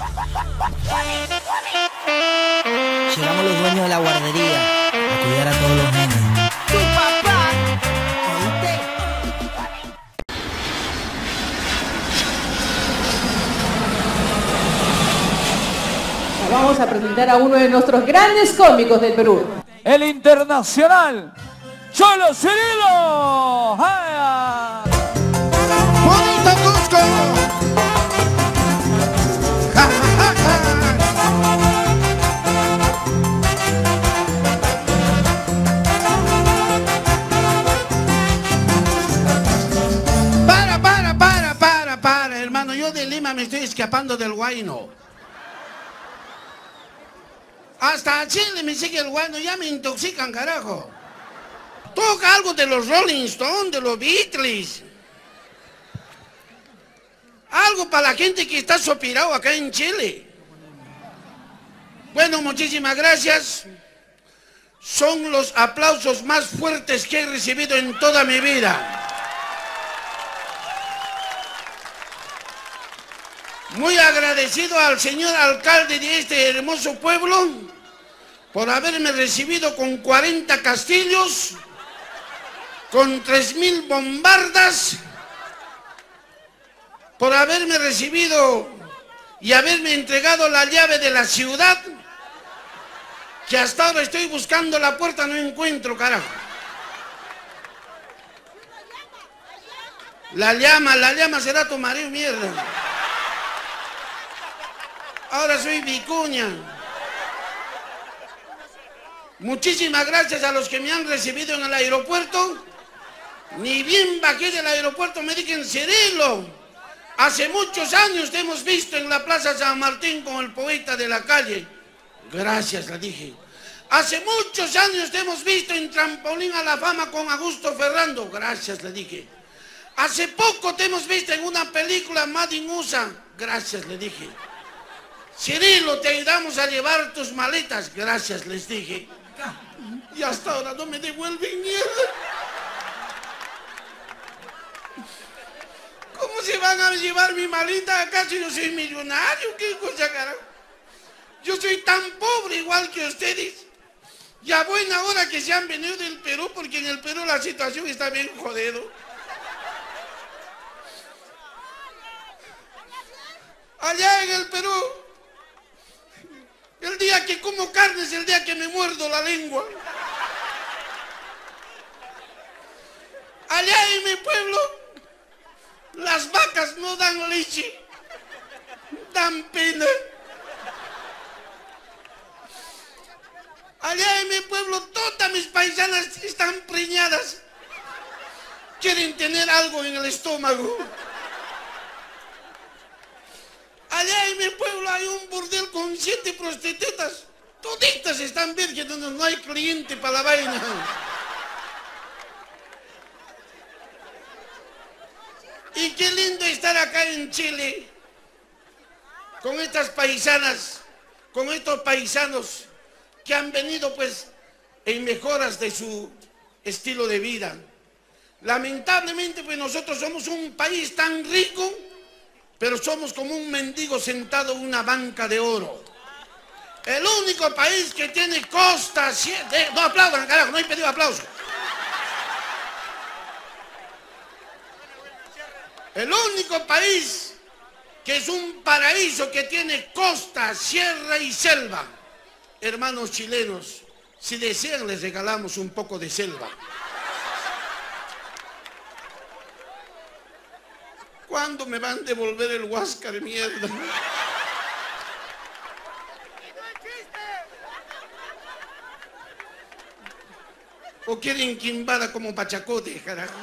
Llegamos los dueños de la guardería a cuidar a todos los nenes. ¡Tu papá! ¿Oíste? Vamos a presentar a uno de nuestros grandes cómicos del Perú. El internacional Cholo Cirilo. ¡Jaya! ¡Bonito Cusco! ¡Ja, ja, ja! Para, hermano. Yo de Lima me estoy escapando del Huayno. Hasta Chile me sigue el Huayno, ya me intoxican, carajo. Toca algo de los Rolling Stones, de los Beatles. Algo para la gente que está sopirado acá en Chile. Bueno, muchísimas gracias. Son los aplausos más fuertes que he recibido en toda mi vida. Muy agradecido al señor alcalde de este hermoso pueblo por haberme recibido con 40 castillos, con 3000 bombardas, por haberme recibido y haberme entregado la llave de la ciudad, que hasta ahora estoy buscando la puerta, no encuentro, carajo. La llama será tu marido, mierda. Ahora soy vicuña. Muchísimas gracias a los que me han recibido en el aeropuerto. Ni bien bajé del aeropuerto me dicen, Cirilo, hace muchos años te hemos visto en la Plaza San Martín con el poeta de la calle. Gracias, le dije. Hace muchos años te hemos visto en Trampolín a la Fama con Augusto Ferrando. Gracias, le dije. Hace poco te hemos visto en una película Made in USA. Gracias, le dije. Cirilo, te ayudamos a llevar tus maletas. Gracias, les dije. Y hasta ahora no me devuelven mierda. ¿Cómo se van a llevar mi maleta acá si yo soy millonario? ¿Qué cosa, carajo? Yo soy tan pobre igual que ustedes. Y a buena hora que se han venido del Perú, porque en el Perú la situación está bien jodido. Allá en el Perú, el día que como carne es el día que me muerdo la lengua. Allá en mi pueblo, las vacas no dan leche, dan pena. Allá en mi pueblo, todas mis paisanas están preñadas. Quieren tener algo en el estómago. Allá en mi pueblo hay un burdel con 7 prostitutas. Toditas están vírgenes, no hay cliente para la vaina. Y qué lindo estar acá en Chile, con estas paisanas, con estos paisanos que han venido pues en mejoras de su estilo de vida. Lamentablemente pues nosotros somos un país tan rico, pero somos como un mendigo sentado en una banca de oro. El único país que tiene costa... No aplaudan, carajo, no he pedido aplauso. El único país que es un paraíso que tiene costa, sierra y selva. Hermanos chilenos, si desean les regalamos un poco de selva. ¿Cuándo me van a devolver el Huáscar, mierda? ¿O quieren que invada como Pachacote, carajo?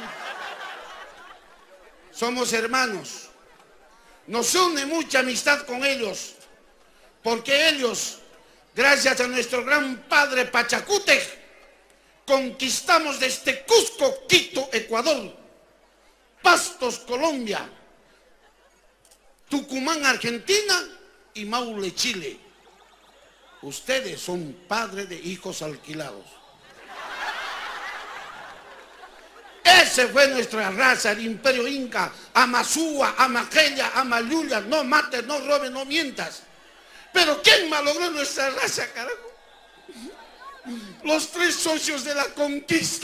Somos hermanos. Nos une mucha amistad con ellos, porque ellos, gracias a nuestro gran padre Pachacútec, conquistamos desde Cusco, Quito, Ecuador, Pastos, Colombia, Tucumán, Argentina y Maule, Chile. Ustedes son padres de hijos alquilados. Ese fue nuestra raza, el imperio inca. Amazúa, Amaqueya, Amaluya, no mates, no robes, no mientas. Pero ¿quién malogró nuestra raza, carajo? Los 3 socios de la conquista,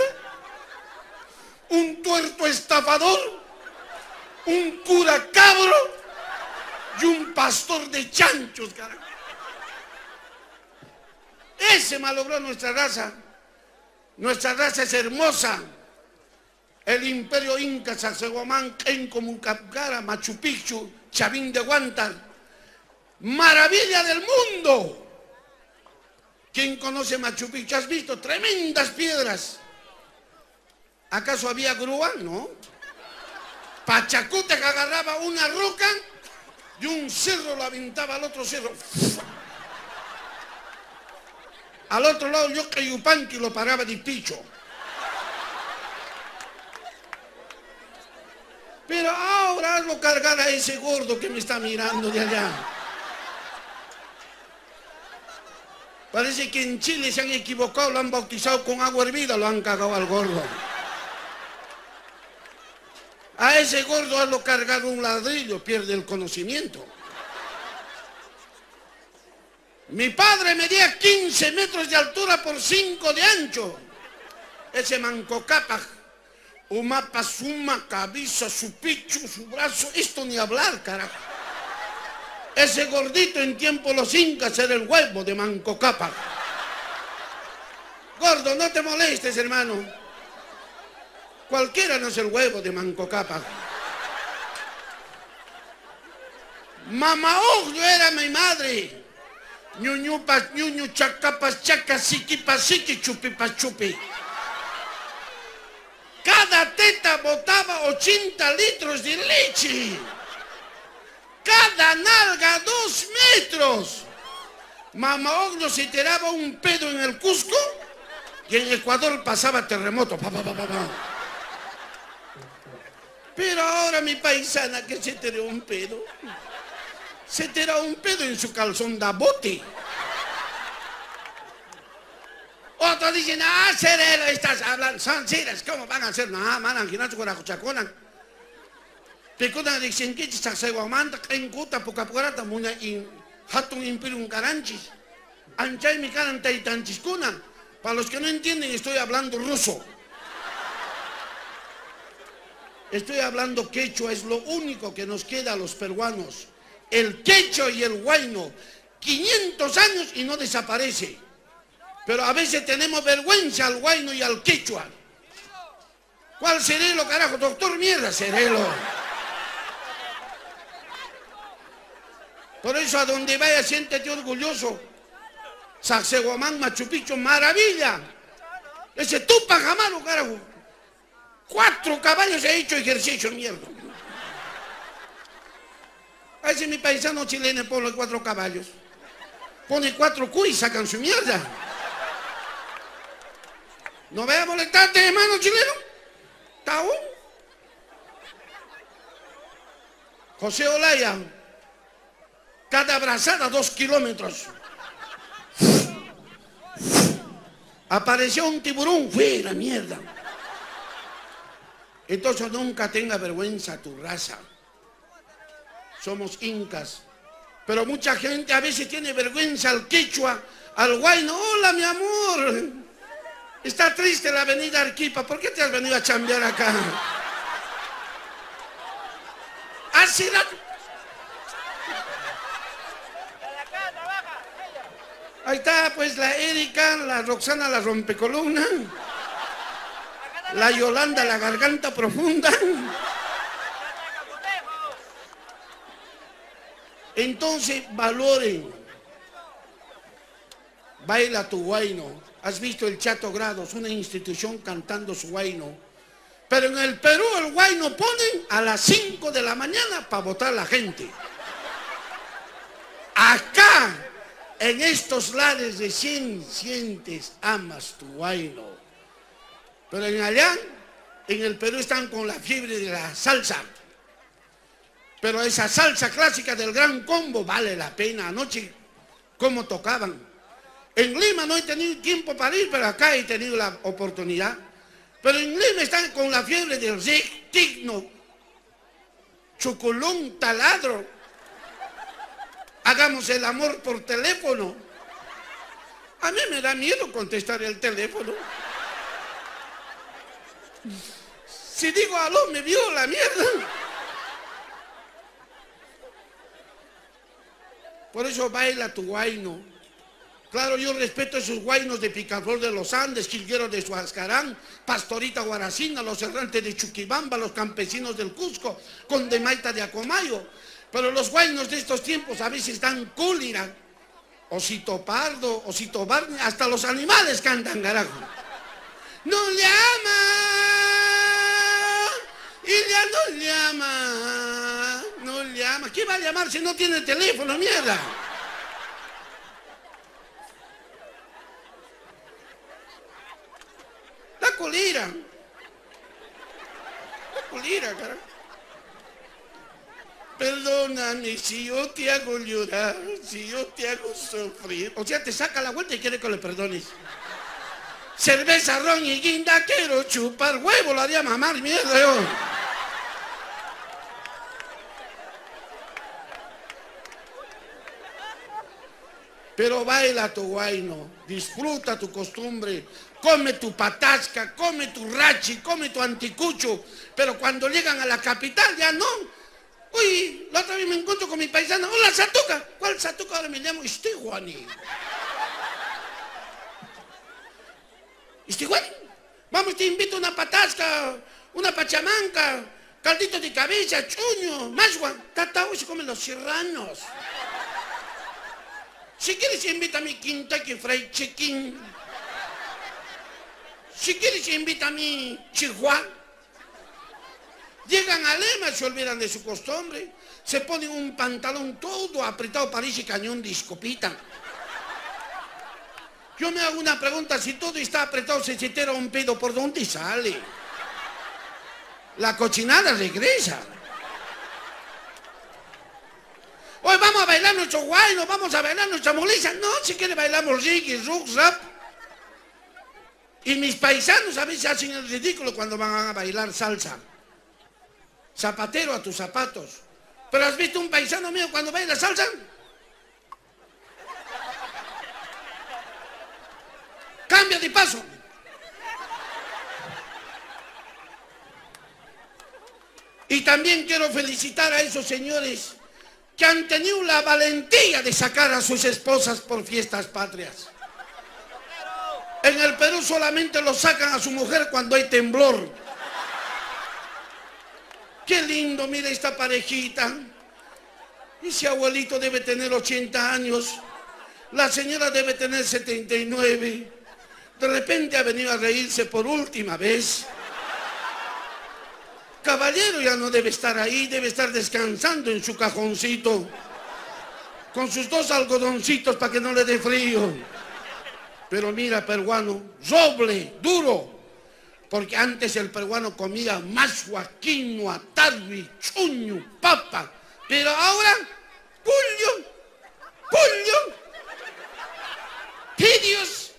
un tuerto estafador, un cura cabro y un pastor de chanchos, carajo. Ese malogró nuestra raza. Nuestra raza es hermosa. El imperio inca, Sacsayhuamán, Kenco, Mucapcara, Machu Picchu, Chavín de Huántar, maravilla del mundo. ¿Quién conoce Machu Picchu? ¿Has visto? Tremendas piedras. ¿Acaso había grúa? No. Pachacútec agarraba una roca y un cerro lo aventaba al otro cerro. Al otro lado Yupanqui lo paraba de picho. Pero ahora hazlo cargar a ese gordo que me está mirando de allá. Parece que en Chile se han equivocado, lo han bautizado con agua hervida, lo han cagado al gordo. A ese gordo hazlo cargar un ladrillo, pierde el conocimiento. Mi padre medía 15 metros de altura por 5 de ancho. Ese Manco Cápac, Umapa, Suma, cabeza, su picho, su brazo, esto ni hablar, carajo. Ese gordito en tiempo los incas era el huevo de Manco Cápac. Gordo, no te molestes, hermano. Cualquiera no es el huevo de Manco Cápac. Mamá Oglio era mi madre. Ñuñupas, ñuñu, chacapas, chacas, siquipasiqui, chupipas, chupi. Cada teta botaba 80 litros de leche. Cada nalga 2 metros. Mamá Oglio se tiraba un pedo en el Cusco y en Ecuador pasaba terremoto. Pero ahora mi paisana que se tiró un pedo, se tiró un pedo en su calzón da bote. Otros dicen, Cerelo, estás hablando, son ciras, ¿cómo van a hacer? No, manan, ginacho con la cochaconan. Pecuna dicen que Sacsayhuamán, en Cuta, Pucapuarata, Muna, in Hatun Imperium Caranchis, Anchay mi caran Taitanchiskuna. Para los que no entienden, estoy hablando ruso. Estoy hablando quechua, es lo único que nos queda a los peruanos. El quechua y el huayno, 500 años y no desaparece. Pero a veces tenemos vergüenza al huayno y al quechua. ¿Cuál Cerelo, carajo? Doctor mierda, Cerelo. Por eso a donde vaya siéntete orgulloso. Sacsayhuamán, Machu Picchu, maravilla. Ese Tupac Amaru, carajo. 4 caballos he hecho ejercicio, mierda. A ese mi paisano chileno pone 4 caballos. Pone 4 cuy y sacan su mierda. No vaya a molestarte, hermano chileno. ¿Taú? José Olaya. Cada abrazada 2 kilómetros. Apareció un tiburón. Fuera, mierda. Entonces nunca tenga vergüenza tu raza. Somos incas. Pero mucha gente a veces tiene vergüenza al quechua, al huayno. Hola, mi amor. Está triste la avenida Arequipa. ¿Por qué te has venido a chambear acá? Así la... Ahí está, pues, la Erika, la Roxana, la rompecolumna. La Yolanda, la garganta profunda. Entonces, valoren. Baila tu huayno. Has visto el Chato Grados, una institución cantando su huayno. Pero en el Perú el huayno ponen a las 5 de la mañana para votar la gente. Acá, en estos lares de 100, sientes, amas tu huayno. Pero en allá, en el Perú están con la fiebre de la salsa. Pero esa salsa clásica del Gran Combo vale la pena. Anoche, cómo tocaban. En Lima no he tenido tiempo para ir, pero acá he tenido la oportunidad. Pero en Lima están con la fiebre del tigno, chocolón, taladro. hagamos el amor por teléfono. A mí me da miedo contestar el teléfono. Si digo aló, me viola, mierda. Por eso baila tu guayno. Claro, yo respeto esos guaynos de Picaflor de los Andes, Quilguero de Suazcarán, Pastorita Guaracina, los errantes de Chuquibamba, los campesinos del Cusco, Condemaita de Acomayo. Pero los guaynos de estos tiempos a veces dan cólera. Osito Pardo, Osito Barney, hasta los animales cantan, carajo. No llama, y ya no llama, no llama. ¿Qué va a llamar si no tiene teléfono, mierda? La colira. La colira, carajo. Perdóname si yo te hago llorar, si yo te hago sufrir. O sea, te saca la vuelta y quiere que le perdones. Cerveza, ron y guinda, quiero chupar huevo, lo haría mamar, mierda yo. Pero baila tu guayno, disfruta tu costumbre, come tu patasca, come tu rachi, come tu anticucho. Pero cuando llegan a la capital ya no. Uy, la otra vez me encuentro con mi paisana. Hola, Satuca. ¿Cuál Satuca? Ahora me llamo Istiguani. Istiguani, vamos, te invito a una patasca, una pachamanca, caldito de cabeza, chuño, masgua. Tatao se comen los serranos. Si quieres, invita a mi Kentucky Fried Chicken. Si quieres, invita a mi Chihuahua. Llegan a Lema, se olvidan de su costumbre. Se ponen un pantalón todo apretado, parece cañón de escopita. Yo me hago una pregunta, si todo está apretado, se tira un pedo, ¿por dónde sale? La cochinada regresa. Hoy vamos a bailar nuestro guayno, vamos a bailar nuestra moleza. No, si quiere bailamos reggae, rock, rap. Y mis paisanos a veces hacen el ridículo cuando van a bailar salsa. Zapatero a tus zapatos. ¿Pero has visto un paisano mío cuando baila salsa? Cambia de paso. Y también quiero felicitar a esos señores que han tenido la valentía de sacar a sus esposas por fiestas patrias. En el Perú solamente lo sacan a su mujer cuando hay temblor. Qué lindo, mira esta parejita. Ese abuelito debe tener 80 años. La señora debe tener 79. De repente ha venido a reírse por última vez. Caballero ya no debe estar ahí, debe estar descansando en su cajoncito. Con sus 2 algodoncitos para que no le dé frío. Pero mira, peruano, roble, duro. Porque antes el peruano comía masua, quinoa, tarwi, chuño, papa. Pero ahora, pullo, pidios.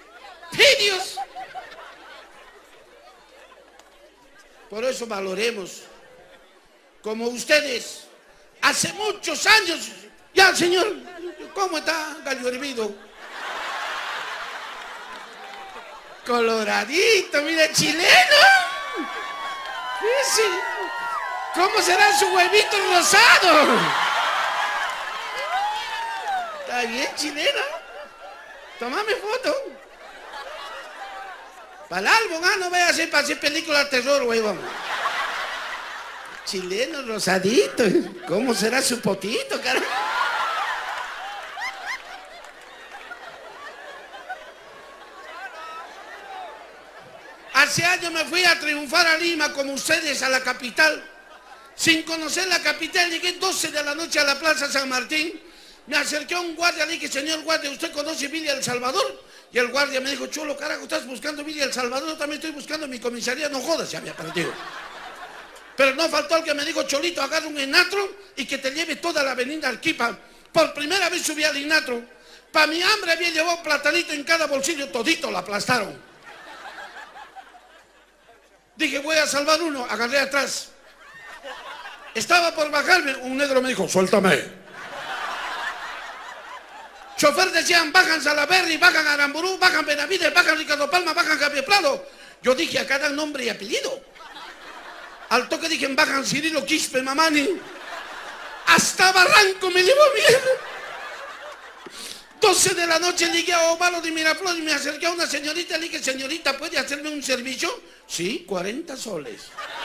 Por eso valoremos, como ustedes, hace muchos años. Ya, señor, ¿cómo está gallo hervido? Coloradito, mira, chileno. ¿Cómo será su huevito rosado? Está bien, chileno. Tómame foto. Para el álbum, no vaya a ser para hacer película de terror, huevón. Chileno rosadito. ¿Cómo será su potito, carajo? Hace años me fui a triunfar a Lima, como ustedes, a la capital. Sin conocer la capital, llegué 12 de la noche a la Plaza San Martín. Me acerqué a un guardia, le dije, señor guardia, ¿usted conoce Villa El Salvador? Y el guardia me dijo, chulo, carajo, ¿estás buscando Villa El Salvador? Yo también estoy buscando mi comisaría, no jodas, se había perdido. Pero no faltó el que me dijo, cholito, agarra un Inatro y que te lleve toda la avenida Arequipa. Por primera vez subí al Inatro. Para mi hambre había llevado platanito en cada bolsillo, todito lo aplastaron. Dije, voy a salvar uno, agarré atrás. Estaba por bajarme, un negro me dijo, suéltame. Chofer decían, bajan Salaberry, bajan Aramburú, bajan Benavides, bajan Ricardo Palma, bajan Javier Prado. Yo dije, acá dan nombre y apellido. Al toque dije, bajan Cirilo Quispe Mamani. Hasta Barranco me llevó mierda. 12 de la noche llegué a Ovalo de Miraflores y me acerqué a una señorita. Le dije, señorita, ¿puede hacerme un servicio? Sí, 40 soles.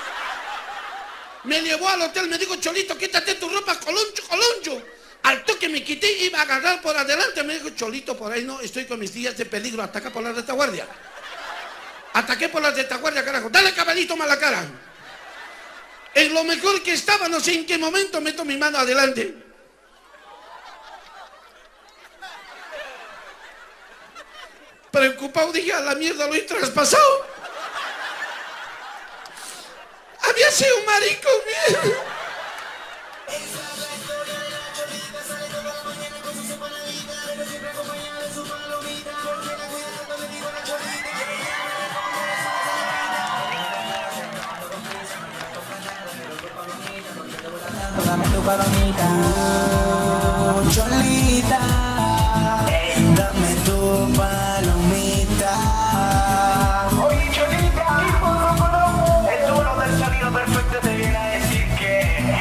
Me llevó al hotel, me dijo, Cholito, quítate tu ropa, coloncho, coloncho. Al toque me quité, iba a agarrar por adelante. Me dijo, Cholito, por ahí no, estoy con mis días de peligro. Ataca por la retaguardia. Ataqué por la retaguardia, carajo. Dale, caballito, mala cara. En lo mejor que estaba, no sé en qué momento, meto mi mano adelante. Preocupado, dije, a la mierda lo he traspasado. Había sido un marico, mierda. Dame tu palomita, Cholita. Dame tu palomita. Oye, Cholita, el tono del sonido perfecto te viene a decir que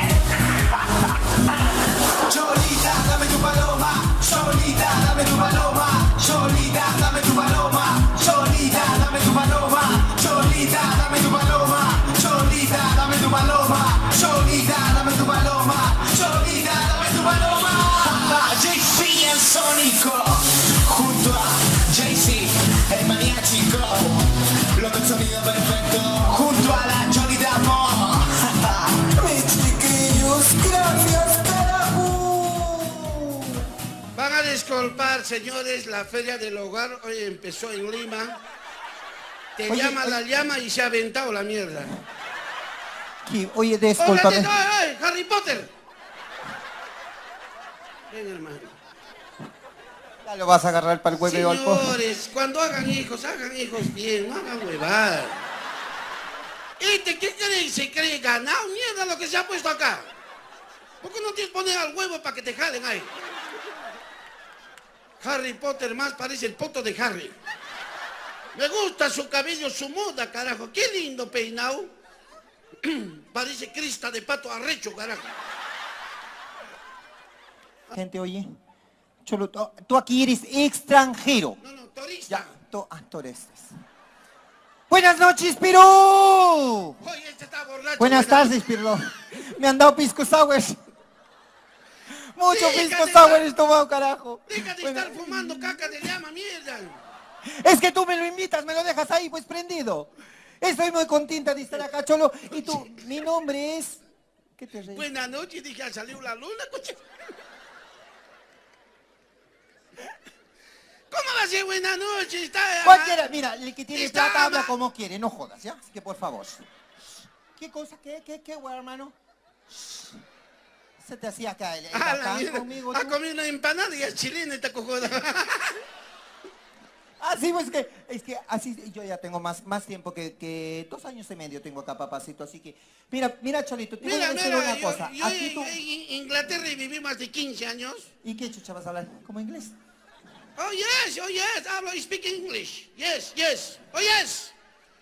Cholita, dame tu paloma. Cholita, dame tu paloma. Cholita, dame tu paloma. Cholita, dame tu paloma. Cholita, dame tu paloma. Cholita, dame tu paloma. Cholita, dame tu paloma. Cholita, dame tu paloma. JC el Sónico, junto a JC el maniático, lo del sonido perfecto, junto a la Cholita Mo. Mis chiquillos, gracias, carajo. Van a disculpar, señores, la Feria del Hogar hoy empezó en Lima. Te llama la llama y se ha aventado la mierda. Oye, discúlpame. ¡Oye, Harry Potter! Ven, hermano. Ya lo vas a agarrar para el huevo. Señores, cuando hagan hijos bien, no hagan huevadas. ¿Qué cree? ¿Se cree ganado? Mierda lo que se ha puesto acá. ¿Por qué no te pones al huevo para que te jalen ahí? Harry Potter más parece el poto de Harry. Me gusta su cabello, su moda, carajo. Qué lindo peinado. Parece crista de pato arrecho, carajo. Gente, oye, Cholo, tú aquí eres extranjero. No, turista. Ya, turistas. Buenas noches, Perú. Oye, este está borracho. Buenas tardes, Pirlo. Me han dado pisco sour. Mucho Deja pisco de sour estar- he tomado, carajo. Deja de estar fumando caca de llama, mierda. Es que tú me lo invitas, me lo dejas ahí, pues prendido. Estoy muy contenta de estar acá, Cholo. Y tú, mi nombre es... ¿Qué te reís? Buenas noches, dije, ha salido la luna, coche. ¿Cómo va a ser buena noche? Está... Cualquiera, mira, el que tiene Está plata habla ma- como quiere, no jodas, ¿ya? Así que por favor. ¿Qué cosa? ¿Qué, güey, hermano? Se te hacía acá el Ah, la bacán mierda. conmigo. Ha tú. comido una empanada y es chilena esta cojoda. Ah, sí, pues es que así yo ya tengo más tiempo que 2 años y medio tengo acá, papacito, así que... Mira, Cholito, te voy a decir una cosa. yo Aquí tú... en Inglaterra viví más de 15 años. ¿Y qué chucha vas a hablar? ¿Como inglés? Oh yes, hablo, speak English. Yes. Oh yes.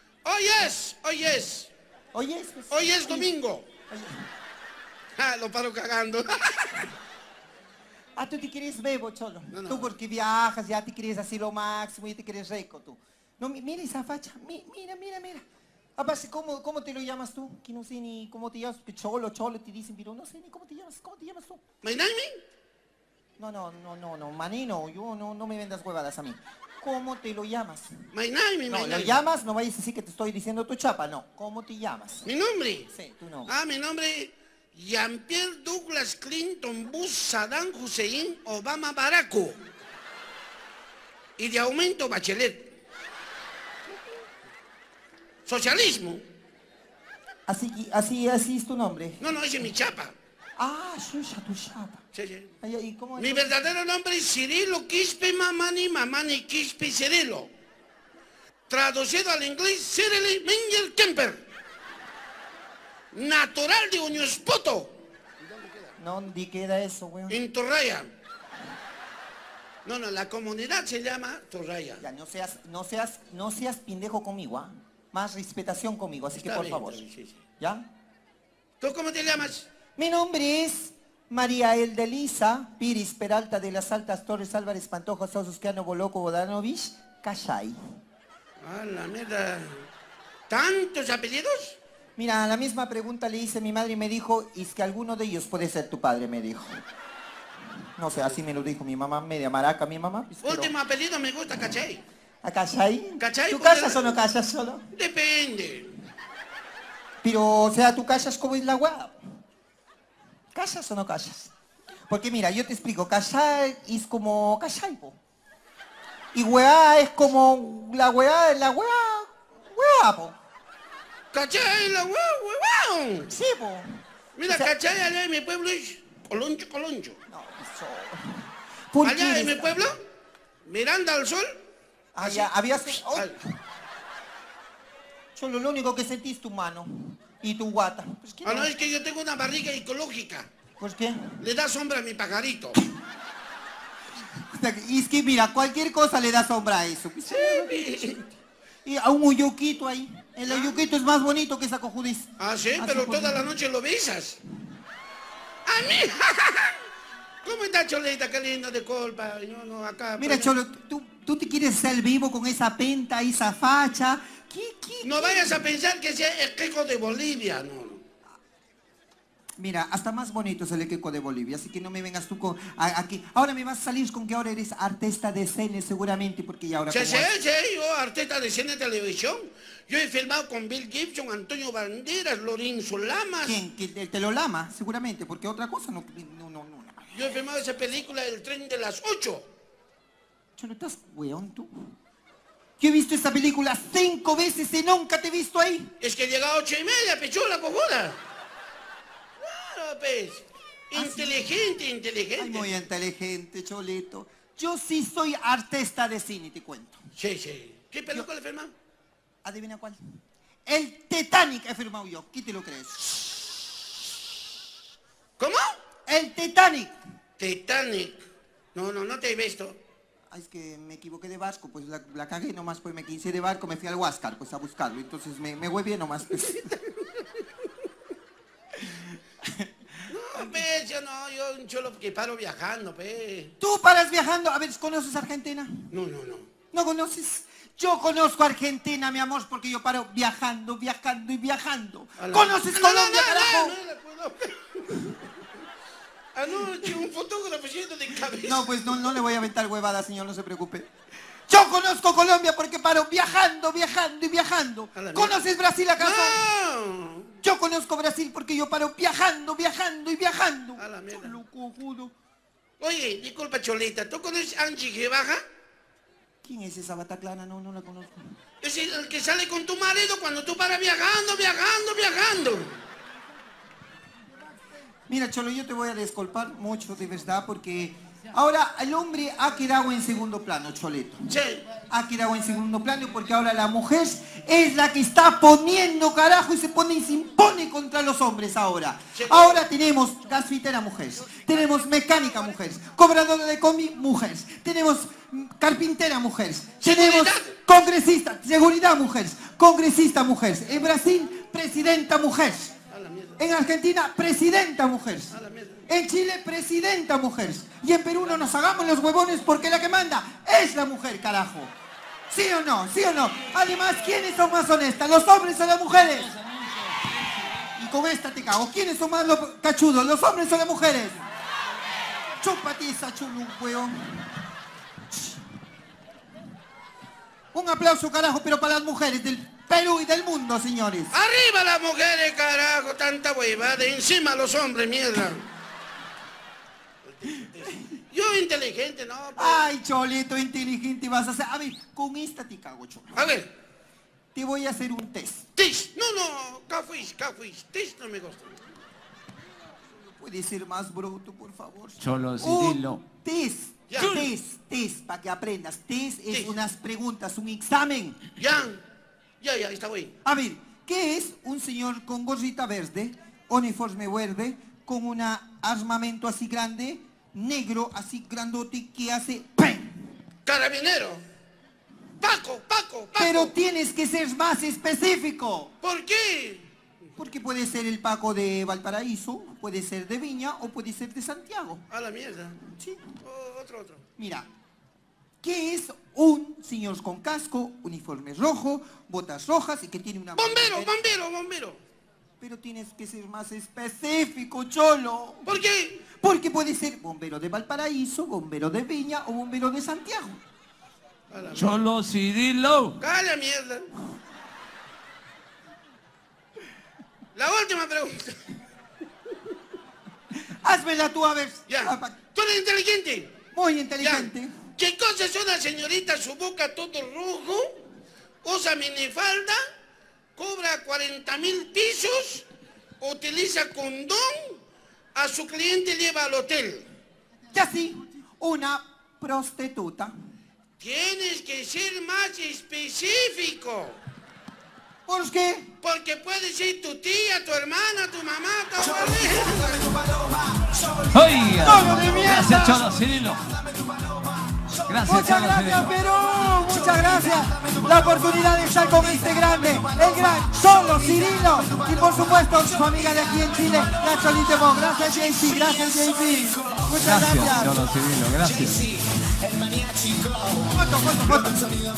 Oye, pues, Hoy es domingo. oye. Ah, lo paro cagando. Ah, tú te quieres bebo, Cholo. No. Tú porque viajas, ya te quieres así lo máximo y te quieres rico, tú. No, mira esa facha. Mira. Aparte, ¿cómo te lo llamas tú? Que no sé ni cómo te llamas. Que Cholo, te dicen, pero no sé ni cómo te llamas. ¿Cómo te llamas tú? ¿My name? No, manino, yo no me vendas huevadas a mí. ¿Cómo te lo llamas? My name. No, lo llamas, no vayas a decir que te estoy diciendo tu chapa, no. ¿Cómo te llamas? ¿Mi nombre? Sí, tu nombre. Ah, mi nombre Jean-Pierre Douglas Clinton Bush Saddam Hussein Obama Baraco. Y de aumento Bachelet. Socialismo. Así es tu nombre. No, ese es mi chapa. Ah, Shusha, tu chapa. Sí. Ay, ¿y cómo es? Mi verdadero nombre es Cirilo Quispe Mamani Quispe Cirilo. Traducido al inglés, Cyril Menger Kemper. Natural de Uñospoto, No, ¿dónde queda eso, weón? en Torraya. No, la comunidad se llama Torraya. Ya, no seas pendejo conmigo, ¿ah? Más respetación conmigo, así que Está por bien, favor. está bien, sí. ¿Ya? ¿Tú cómo te llamas? Mi nombre es María Eldelisa Piris Peralta de las Altas Torres Álvarez Pantoja Sausquiano Boloco Bodanovich Cachay. Ah, la mierda. ¿Tantos apellidos? Mira, la misma pregunta le hice a mi madre y me dijo, ¿es que alguno de ellos puede ser tu padre? Me dijo. No sé, así me lo dijo mi mamá, media maraca mi mamá. Pues, pero... Último apellido me gusta, ¿cachai? ¿A Cachay? ¿Cachai? ¿Tú Pues, casas o no casas solo? Depende. Pero, o sea, ¿tú casas como es la weá? ¿Casas o no casas? Porque mira, yo te explico, casar es como cachai, po. Y weá es como la weá, po. ¿Cachai? La huevo. Sí, po. Mira, O sea, ¿cachai? Allá en mi pueblo es Coloncho. no, eso... ¿Por qué Allá en mi eres- pueblo, Miranda al sol. Ah, ya, habías... Ay, Solo lo único que sentí es tu mano y tu guata. Pues, ¿qué Ah, no, es que yo tengo una barriga ecológica. ¿Por qué? Le da sombra a mi pajarito. Y es que mira, cualquier cosa le da sombra a eso. Y a un uyuquito ahí. El uyuquito es más bonito que esa cojudiz. Ah, sí, Así pero pues. toda la noche lo besas. A mí. ¿Cómo está, Cholita? Qué lindo de colpa. No, acá. Mira, pues, Cholo, tú te quieres ser vivo con esa penta, esa facha. No vayas a pensar que sea el quejo de Bolivia, no. Mira, hasta más bonito es el queco de Bolivia, así que no me vengas tú con aquí. Ahora me vas a salir con que ahora eres artista de cine seguramente, porque ya ahora... Sí, como sí, has- sí, yo artista de cine y televisión. Yo he filmado con Bill Gibson, Antonio Banderas, Lorenzo Lamas. ¿Quién? ¿Que te lo lama? Seguramente, porque otra cosa no. Yo he filmado esa película El tren de las 8. Cholo, ¿estás weón tú? Yo he visto esa película 5 veces y nunca te he visto ahí. Es que llega a 8:30, pechula, cojuda. Claro, pues. Inteligente. Ay, muy inteligente, Cholito. Yo sí soy artista de cine, te cuento. Sí. ¿Qué película he filmado? ¿Adivina cuál? El Titanic he firmado yo. ¿Qué te lo crees? ¿Cómo? El Titanic. Titanic. No te he visto. Ay, es que me equivoqué de barco, pues la cagué nomás, pues me quise de barco, me fui al Huáscar, pues a buscarlo. Entonces me huevé nomás, pues. No, pues, yo un cholo que paro viajando, pues. ¿Tú paras viajando? A ver, ¿conoces Argentina? No. ¿No conoces? Yo conozco Argentina, mi amor, porque yo paro viajando y viajando. ¿Conoces Colombia, carajo? Anoche un fotógrafo yendo de cabeza. No, pues no le voy a aventar huevada, señor, no se preocupe. Yo conozco Colombia porque paro viajando y viajando. A la ¿Conoces Brasil acaso? ¡No! Yo conozco Brasil porque yo paro viajando y viajando. A la mierda. Cholo cojudo. Oye, disculpa, Cholita, ¿tú conoces a Angie Guevaja? ¿Quién es esa bataclana? No la conozco. Es el que sale con tu marido cuando tú paras viajando. Mira, Cholo, yo te voy a disculpar mucho, de verdad, porque ahora el hombre ha quedado en segundo plano, Cholito. Sí. Ha quedado en segundo plano porque ahora la mujer es la que está poniendo carajo y se impone contra los hombres ahora. Sí. Ahora tenemos gasfitera mujeres, tenemos mecánica mujeres, cobradora de combi mujeres, tenemos carpintera mujeres, tenemos congresista, seguridad mujeres, congresista mujeres. En Brasil, presidenta mujeres. En Argentina, presidenta mujeres. En Chile, presidenta mujeres. Y en Perú no nos hagamos los huevones porque la que manda es la mujer, carajo. ¿Sí o no? ¿Sí o no? Además, ¿quiénes son más honestas? ¿Los hombres o las mujeres? Y con esta te cago. ¿Quiénes son más cachudos? ¿Los hombres o las mujeres? Chúpate esa chulu, weón. Un aplauso, carajo, pero para las mujeres del Perú y del mundo, señores. Arriba las mujeres, carajo, tanta huevada. Encima los hombres, mierda. Yo inteligente, ¿no? Pues. Ay, Cholito, inteligente vas a ser. A ver, con esta te cago, Cholo. A ver, Te voy a hacer un test. tis. No, cafuis. Tis no me gusta. ¿Puede ser más bruto, por favor? Cholo, Cirilo. Un test. Ya. Test, para que aprendas. Test es Test. unas preguntas, un examen. Ya, está bien. A ver, ¿qué es un señor con gorrita verde, uniforme verde, con un armamento así grande, negro, así grandote, que hace ¡pam! Carabinero. Paco. Pero tienes que ser más específico. ¿Por qué? Porque puede ser el Paco de Valparaíso, puede ser de Viña o puede ser de Santiago. A la mierda. Sí. Otro. Mira, ¿qué es un señor con casco, uniforme rojo, botas rojas y que tiene una... Bombero. Pero tienes que ser más específico, cholo. ¿Por qué? Porque puede ser bombero de Valparaíso, bombero de Viña o bombero de Santiago. Cholo Cirilo. ¡Calla mierda! La última pregunta. Házmela tú, a ver. Ya. ¿Tú eres inteligente? Muy inteligente. Ya. ¿Qué cosa es una señorita, su boca todo rojo, usa minifalda, cobra 40,000 pisos, utiliza condón, a su cliente lleva al hotel? Ya sí, una prostituta. Tienes que ser más específico. ¿Por qué? Porque puede ser tu tía, tu hermana, tu mamá, tu abuela. ¡Oiga! ¡Todo de mierda! Gracias, Cholo Cirilo. Gracias, Muchas Cholo gracias, Cirilo. Perú. Muchas gracias. La oportunidad de estar con este grande, el gran Cholo Cirilo. Y por supuesto, su amiga de aquí en Chile, la Cholita Mo. Gracias, JC. Gracias, JC. Muchas Gracias, gracias. Cholo Cirilo. Gracias. Foto.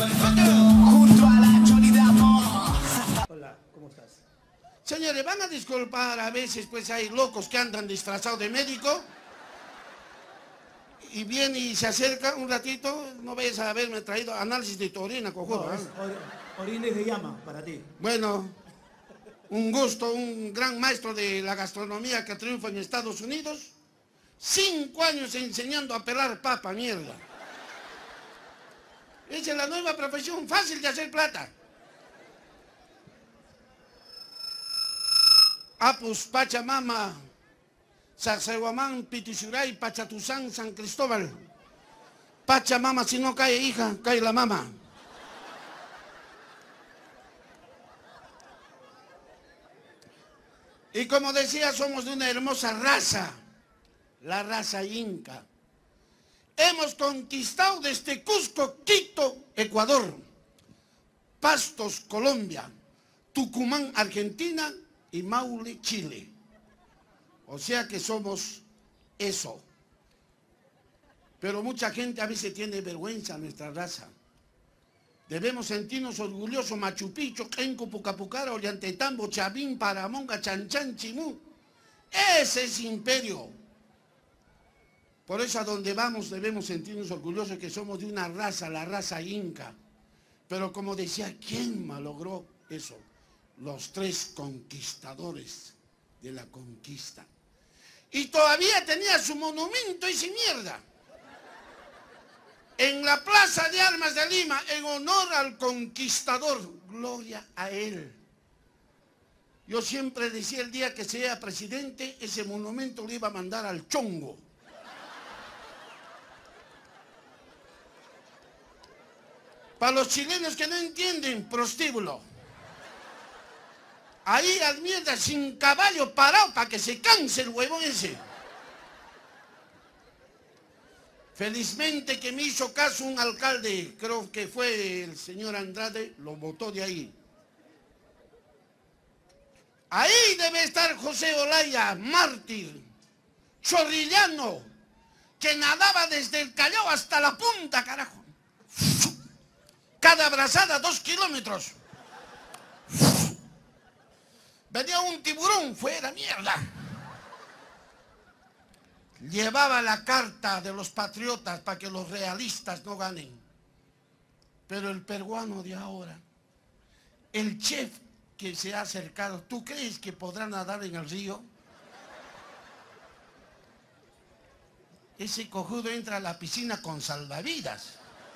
Hola, ¿cómo estás? Señores, van a disculpar, a veces pues hay locos que andan disfrazados de médico y viene y se acerca un ratito, no vayas a haberme traído análisis de tu orina, cojudo. No, es orines de llama para ti. Bueno, un gusto, un gran maestro de la gastronomía que triunfa en Estados Unidos. 5 años enseñando a pelar papa, mierda. Esa es la nueva profesión, fácil de hacer plata. Apus, Pachamama, Sacsayhuamán, Pitisuray, Pachatuzán, San Cristóbal. Pachamama, si no cae hija, cae la mama. Y como decía, somos de una hermosa raza, la raza inca. Hemos conquistado desde Cusco, Quito, Ecuador, Pastos, Colombia, Tucumán, Argentina y Maule, Chile. O sea que somos eso. Pero mucha gente a veces tiene vergüenza de nuestra raza. Debemos sentirnos orgullosos. Machu Picchu, Kenco, Pucapucara, Ollantaytambo, Chavín, Paramonga, Chanchan, Chimú. Ese es imperio. Por eso a donde vamos debemos sentirnos orgullosos que somos de una raza, la raza inca. Pero como decía, ¿quién malogró eso? Los 3 conquistadores de la conquista. Y todavía tenía su monumento ese mierda. En la Plaza de Armas de Lima, en honor al conquistador, gloria a él. Yo siempre decía, el día que sea presidente, ese monumento lo iba a mandar al chongo. Para los chilenos que no entienden, prostíbulo. Ahí al mierda sin caballo parado para que se canse el huevón ese. Felizmente que me hizo caso un alcalde, creo que fue el señor Andrade, lo botó de ahí. Ahí debe estar José Olaya, mártir, chorrillano, que nadaba desde el Callao hasta la punta, carajo. Cada brazada 2 kilómetros. Venía un tiburón, fuera mierda. Llevaba la carta de los patriotas para que los realistas no ganen. Pero el peruano de ahora, el chef que se ha acercado, ¿tú crees que podrá nadar en el río? Ese cojudo entra a la piscina con salvavidas.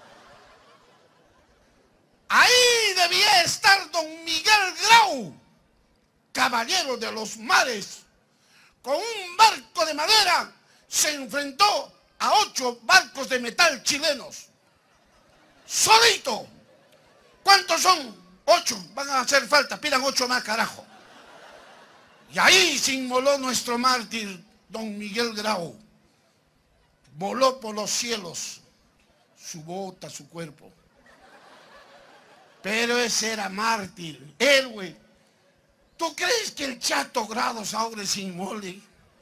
Ahí debía estar don Miguel Grau, caballero de los mares, con un barco de madera se enfrentó a 8 barcos de metal chilenos. Solito. ¿Cuántos son? 8. Van a hacer falta, pidan 8 más, carajo. Y ahí se inmoló nuestro mártir, don Miguel Grau. voló por los cielos, su bota, su cuerpo. Pero ese era mártir, héroe. ¿Tú crees que el Chato Grados ahora es inmole?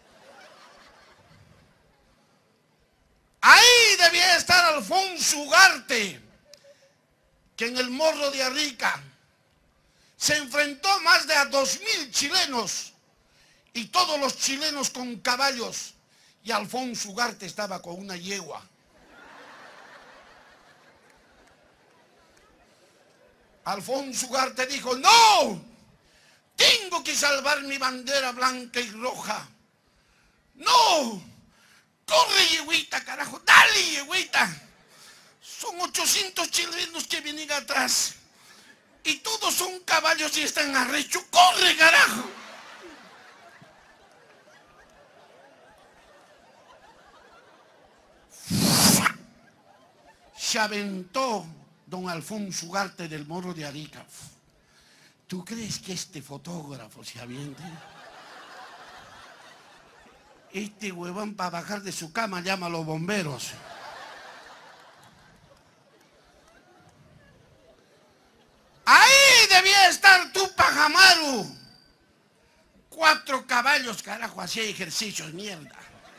Ahí debía estar Alfonso Ugarte, que en el Morro de Arica se enfrentó a más de 2000 chilenos, y todos los chilenos con caballos, y Alfonso Ugarte estaba con una yegua. Alfonso Ugarte dijo: ¡no! Tengo que salvar mi bandera blanca y roja. ¡No! ¡Corre, yegüita, carajo! ¡Dale, yegüita! Son 800 chilenos que vienen atrás. Y todos son caballos y están arrecho. ¡Corre, carajo! Se aventó don Alfonso Ugarte del Morro de Arica. ¿Tú crees que este fotógrafo se aviente? Este huevón, para bajar de su cama, llama a los bomberos. Ahí debía estar Tupac Amaru. 4 caballos, carajo, hacía ejercicios, mierda.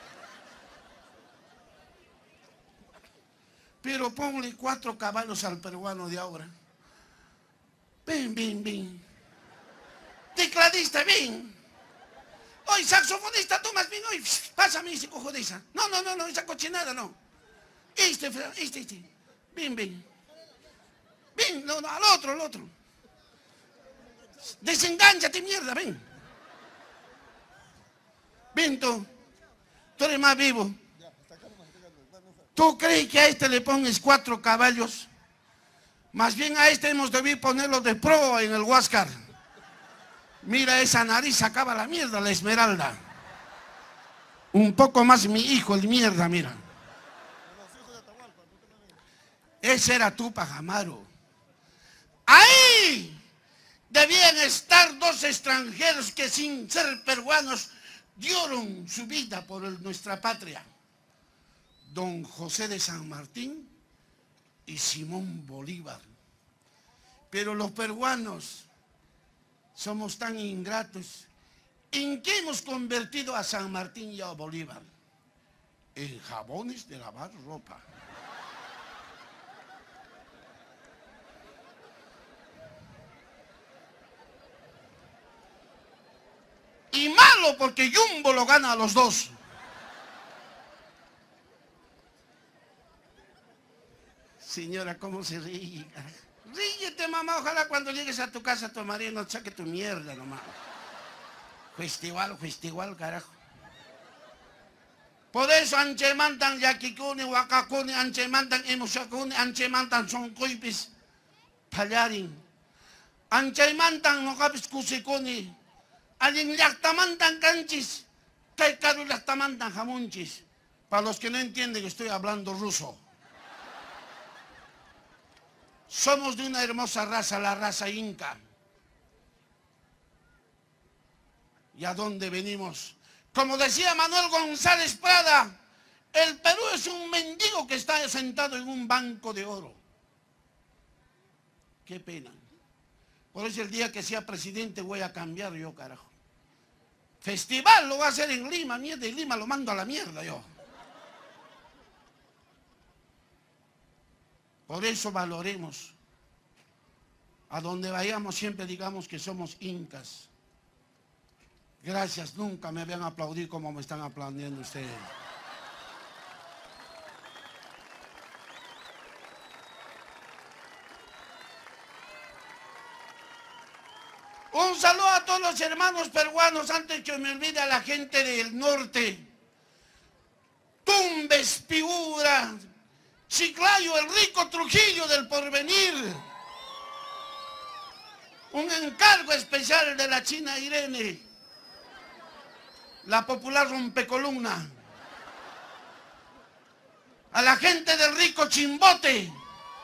Pero ponle 4 caballos al peruano de ahora. Ven, ven, ven. Tecladista, ven. Oye, saxofonista, tomas bien. Oye, pásame ese cojo de esa. No, no, no, no, esa cochinada no. Este. Ven, ven. Ven, no, no, al otro. Desengánchate, mierda, ven. Ven tú. Tú eres más vivo. ¿Tú crees que a este le pones 4 caballos? Más bien a este hemos debido ponerlo de pro en el Huáscar. Mira, esa nariz sacaba la mierda, la Esmeralda. Un poco más mi hijo, el mierda, mira. Ese era Tupac Amaru. Ahí debían estar 2 extranjeros que sin ser peruanos dieron su vida por nuestra patria. Don José de San Martín y Simón Bolívar. Pero los peruanos somos tan ingratos. ¿En qué hemos convertido a San Martín y a Bolívar? En jabones de lavar ropa. Y malo porque Jumbo lo gana a los 2. Señora, ¿cómo se ríe? Ríete, mamá, ojalá cuando llegues a tu casa tu marido no saque tu mierda nomás. Festival, carajo. Por eso anche mantan yakikuni, wakakuni, anche mantan emushakuni, anche mantan sonkuipis, pallarin. Anche mantan nokapis kusikuni, alin yaktamantan canchis, kaikaru yaktamantan jamunchis. Para los que no entienden, estoy hablando ruso. Somos de una hermosa raza, la raza inca. ¿Y a dónde venimos? Como decía Manuel González Prada, el Perú es un mendigo que está sentado en un banco de oro. Qué pena. Por eso el día que sea presidente voy a cambiar yo, carajo. Festival lo voy a hacer en Lima, mierda, y Lima lo mando a la mierda yo. Por eso valoremos. A donde vayamos siempre digamos que somos incas. Gracias, nunca me habían aplaudido como me están aplaudiendo ustedes. Un saludo a todos los hermanos peruanos, antes que me olvide a la gente del norte. Tumbes, Piura, Chiclayo, el rico Trujillo del Porvenir. Un encargo especial de la China Irene, la popular rompecolumna. A la gente del rico Chimbote.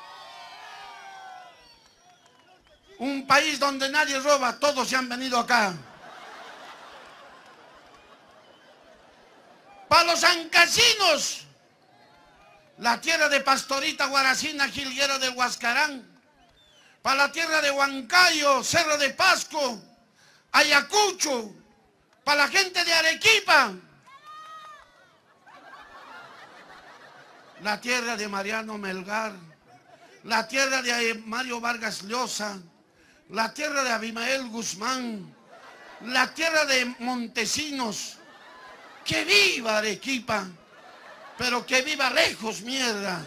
Un país donde nadie roba, todos se han venido acá. Para los ancasinos, la tierra de Pastorita, Guaracina, Jilguero del Huascarán, para la tierra de Huancayo, Cerro de Pasco, Ayacucho, para la gente de Arequipa, la tierra de Mariano Melgar, la tierra de Mario Vargas Llosa, la tierra de Abimael Guzmán, la tierra de Montesinos. ¡Que viva Arequipa! Pero que viva lejos, mierda.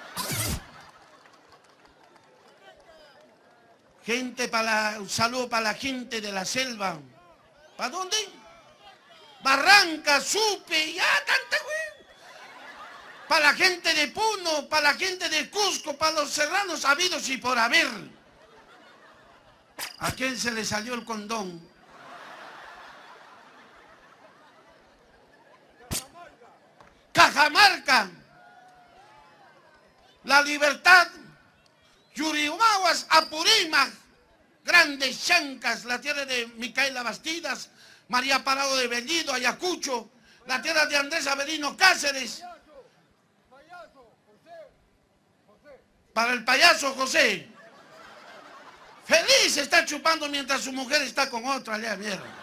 Gente un saludo para la gente de la selva. ¿Para dónde? Barranca, Supe, ya tanta güey. Para la gente de Puno, para la gente de Cusco, para los serranos habidos y por haber. ¿A quién se le salió el condón? Cajamarca, La Libertad, Yurimaguas, Apurímac, Grandes Chancas, la tierra de Micaela Bastidas, María Parado de Bellido, Ayacucho, la tierra de Andrés Avelino Cáceres. Para el payaso José. Feliz está chupando mientras su mujer está con otra, allá, mierda.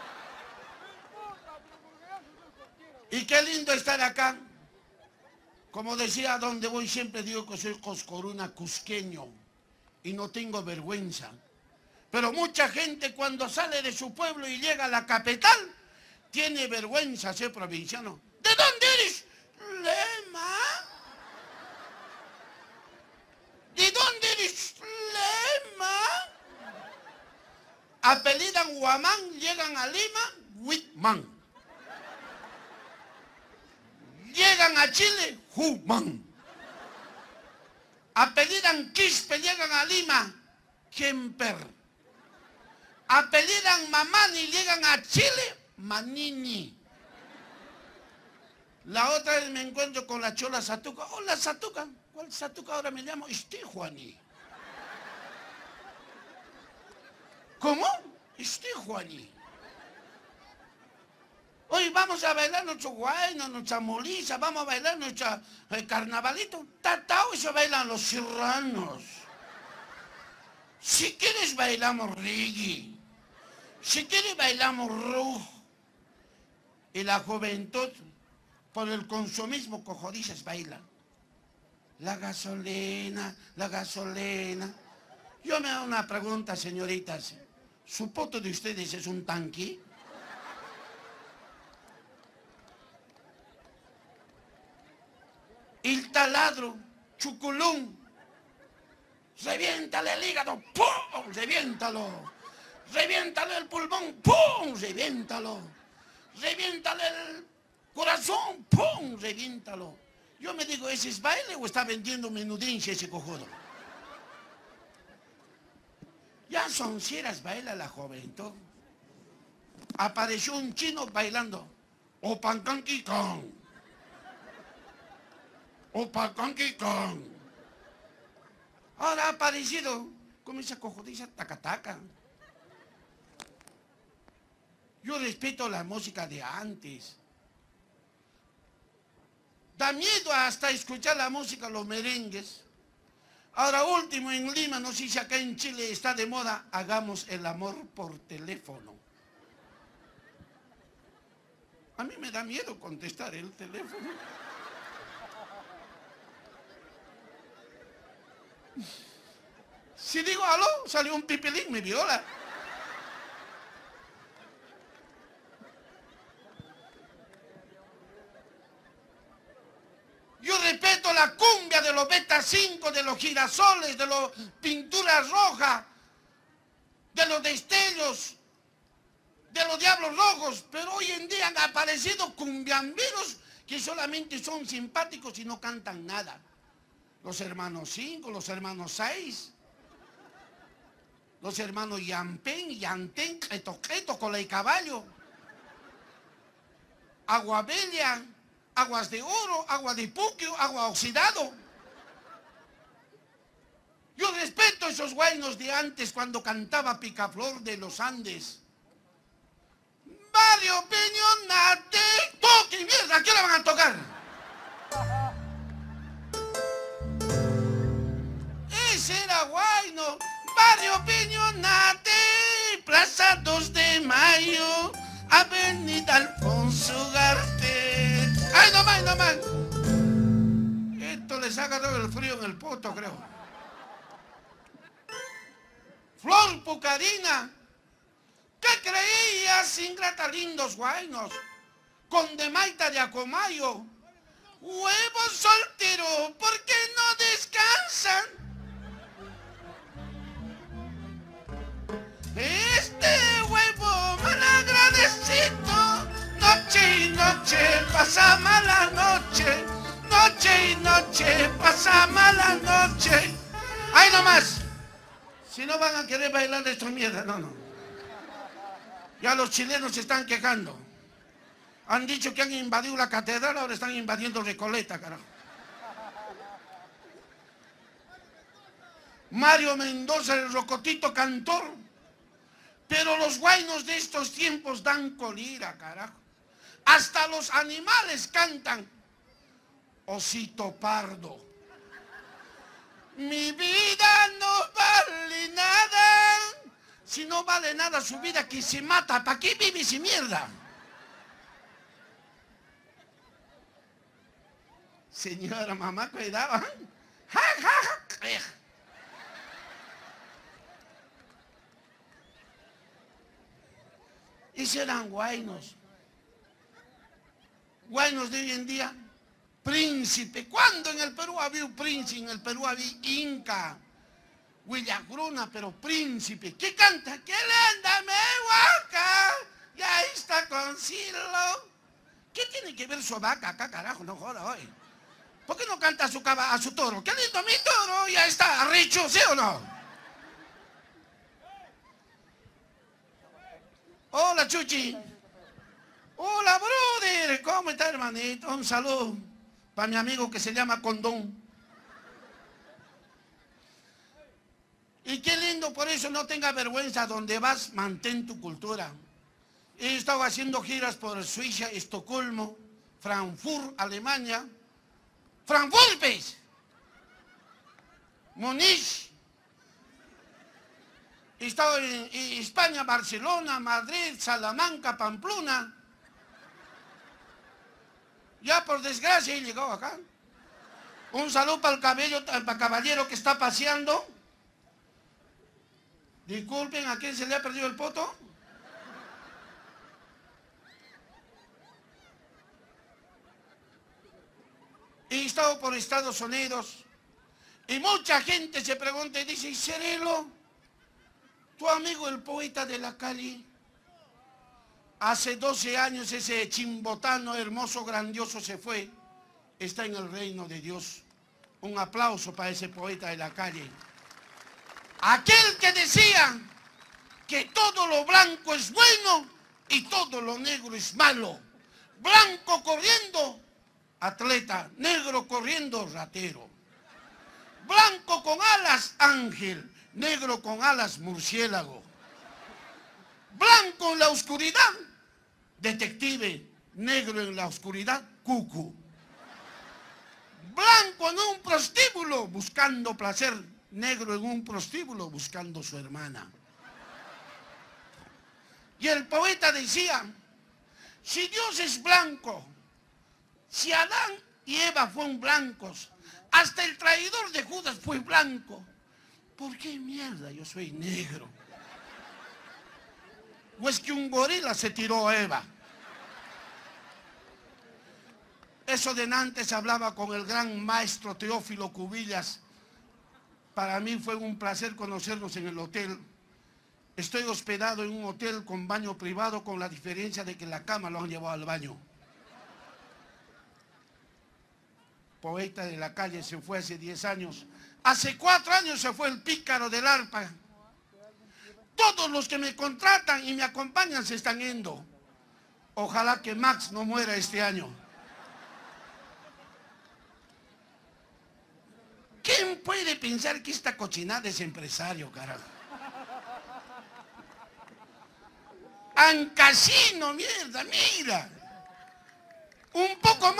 Y qué lindo estar acá. Como decía, donde voy siempre digo que soy coscoruna cusqueño y no tengo vergüenza. Pero mucha gente cuando sale de su pueblo y llega a la capital, tiene vergüenza ser provinciano. ¿De dónde eres? Lema. ¿De dónde eres? Lema. Apellidan Huamán, llegan a Lima, Huitman. Llegan a Chile, Humán. Apellidan Quispe, llegan a Lima, Kemper. Apellidan Mamani, llegan a Chile, Manini. La otra vez me encuentro con la chola Satuca. Hola Satuca. ¿Cuál Satuca? Ahora me llamo Juani. ¿Cómo? Juani. Hoy vamos a bailar nuestro guayno, nuestra moliza, vamos a bailar nuestro carnavalito. Tatao, eso bailan los serranos. Si quieres bailamos reggae, si quieres bailamos rock. Y la juventud, por el consumismo cojodizas bailan. La gasolina, la gasolina. Yo me hago una pregunta, señoritas. ¿Su poto de ustedes es un tanque? El taladro, chuculún, reviéntale el hígado, ¡pum! Reviéntalo. Reviéntale el pulmón, ¡pum! Reviéntalo. Reviéntale el corazón, ¡pum! Reviéntalo. Yo me digo, ¿ese es baile o está vendiendo menudinche ese cojudo? Ya son cieras baila la juventud. Apareció un chino bailando. Opancanqui con. Opancanqui con. Ahora ha aparecido como esa cojodiza tacataca. Yo respeto la música de antes. Da miedo hasta escuchar la música, los merengues. Ahora último en Lima, no sé si acá en Chile está de moda, hagamos el amor por teléfono. A mí me da miedo contestar el teléfono. Si digo aló, salió un pipilín, me viola. Yo respeto la cumbia de los Beta 5, de los girasoles, de las pinturas rojas, de los destellos, de los diablos rojos, pero hoy en día han aparecido cumbiamberos que solamente son simpáticos y no cantan nada. Los hermanos 5, los hermanos 6, los hermanos Yampen, Yantén, Cleto, Cola y Caballo, Aguabella, Aguas de Oro, Agua de Puquio, Agua Oxidado. Yo respeto esos guainos de antes cuando cantaba Picaflor de los Andes. Barrio Peñonate, toque mierda, ¿a qué la van a tocar? Barrio Peñonate, Plaza 2 de Mayo, Avenida Alfonso Ugarte. ¡Ay, no más, no más! Esto les ha agarrado el frío en el poto, creo. Flor Pucarina, ¿qué creías, ingrata lindos guainos? Con Demaita de Acomayo, huevos solteros, ¿por qué no descansan? Este huevo malagradecido, noche y noche pasa mala noche, noche y noche pasa mala noche. ¡Ay, no más! Si no van a querer bailar de esta mierda, no. Ya los chilenos se están quejando. Han dicho que han invadido la catedral, ahora están invadiendo Recoleta, carajo. Mario Mendoza, el rocotito cantor. Pero los guainos de estos tiempos dan colira, carajo. Hasta los animales cantan. Osito pardo. Mi vida no vale nada. Si no vale nada su vida, que se mata. ¿Para qué vive sin mierda? Señora, mamá, cuidado. Y serán guainos. Guainos de hoy en día. Príncipe. ¿Cuándo en el Perú había un príncipe? En el Perú había Inca, Villagruna, pero príncipe. ¿Qué canta? ¡Qué linda me guaca! Y ahí está con Silo. ¿Qué tiene que ver su vaca acá, carajo? No joda hoy. ¿Por qué no canta a su toro? ¡Qué lindo mi toro! Y ahí está, arrecho, ¿sí o no? Hola, Chuchi. Hola, brother. ¿Cómo está, hermanito? Un saludo para mi amigo que se llama Condón. Y qué lindo, por eso no tenga vergüenza. Donde vas, mantén tu cultura. He estado haciendo giras por Suiza, Estocolmo, Frankfurt, Alemania. Frankfurt, ¿ves? Múnich. He estado en España, Barcelona, Madrid, Salamanca, Pamplona. Ya por desgracia he llegado acá. Un saludo para el caballero que está paseando. Disculpen, ¿a quién se le ha perdido el poto? He estado por Estados Unidos y mucha gente se pregunta y dice, Cirilo, tu amigo el poeta de la Cali, hace 12 años ese chimbotano hermoso, grandioso se fue, está en el reino de Dios. Un aplauso para ese poeta de la calle. Aquel que decía que todo lo blanco es bueno y todo lo negro es malo. Blanco corriendo, atleta, negro corriendo, ratero. Blanco con alas, ángel, negro con alas, murciélago. Blanco en la oscuridad, detective, negro en la oscuridad, cucu. Blanco en un prostíbulo buscando placer, negro en un prostíbulo buscando su hermana. Y el poeta decía, si Dios es blanco, si Adán y Eva fueron blancos, hasta el traidor de Judas fue blanco, ¿por qué mierda yo soy negro? ¿O es que un gorila se tiró a Eva? Eso de antes hablaba con el gran maestro Teófilo Cubillas. Para mí fue un placer conocernos en el hotel. Estoy hospedado en un hotel con baño privado, con la diferencia de que la cama lo han llevado al baño. Poeta de la calle se fue hace 10 años. Hace 4 años se fue el pícaro del arpa. Todos los que me contratan y me acompañan se están yendo. Ojalá que Max no muera este año. ¿Quién puede pensar que esta cochinada es empresario, carajo? Ancasino, mierda, mira. Un poco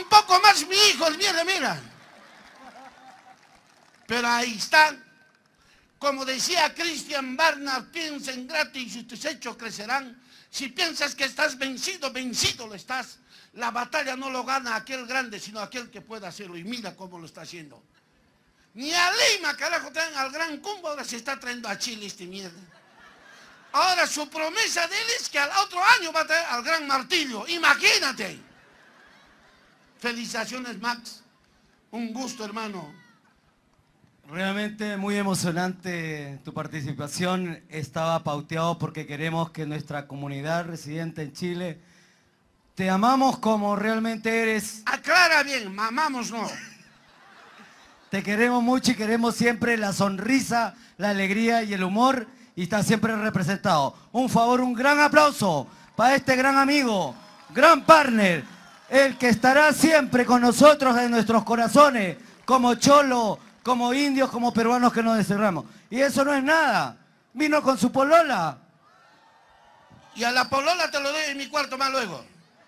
más mi hijo, mira, mira. Pero ahí está. Como decía Christian Barnard, piensen gratis y tus hechos crecerán. Si piensas que estás vencido, vencido lo estás. La batalla no lo gana aquel grande, sino aquel que pueda hacerlo. Y mira cómo lo está haciendo. Ni a Lima, carajo, traen al Gran Combo, ahora se está trayendo a Chile este mierda. Ahora su promesa de él es que al otro año va a traer al Gran Martillo. Imagínate. Felicitaciones, Max. Un gusto, hermano. Realmente muy emocionante tu participación. Estaba pauteado porque queremos que nuestra comunidad residente en Chile te amamos como realmente eres. Aclara bien, mamamos no. Te queremos mucho y queremos siempre la sonrisa, la alegría y el humor, y está siempre representado. Un favor, un gran aplauso para este gran amigo, gran partner, el que estará siempre con nosotros en nuestros corazones, como cholo, como indios, como peruanos que nos desterramos. Y eso no es nada. Vino con su polola. Y a la polola te lo doy en mi cuarto más luego.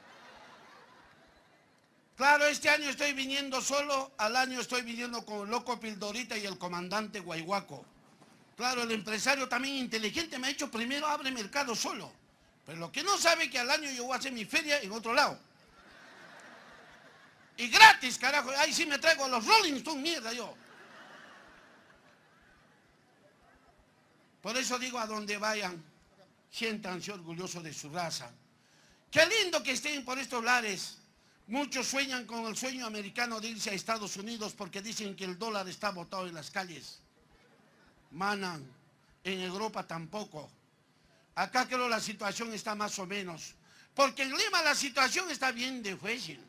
Claro, este año estoy viniendo solo, al año estoy viniendo con el Loco Pildorita y el comandante Guayhuaco. Claro, el empresario también inteligente me ha dicho primero abre mercado solo. Pero lo que no sabe es que al año yo voy a hacer mi feria en otro lado. Y gratis, carajo, ahí sí me traigo a los Rolling Stones, mierda yo. Por eso digo, a donde vayan, siéntanse orgullosos de su raza. Qué lindo que estén por estos lares. Muchos sueñan con el sueño americano de irse a Estados Unidos porque dicen que el dólar está botado en las calles. Manan, en Europa tampoco. Acá creo la situación está más o menos. Porque en Lima la situación está bien difícil.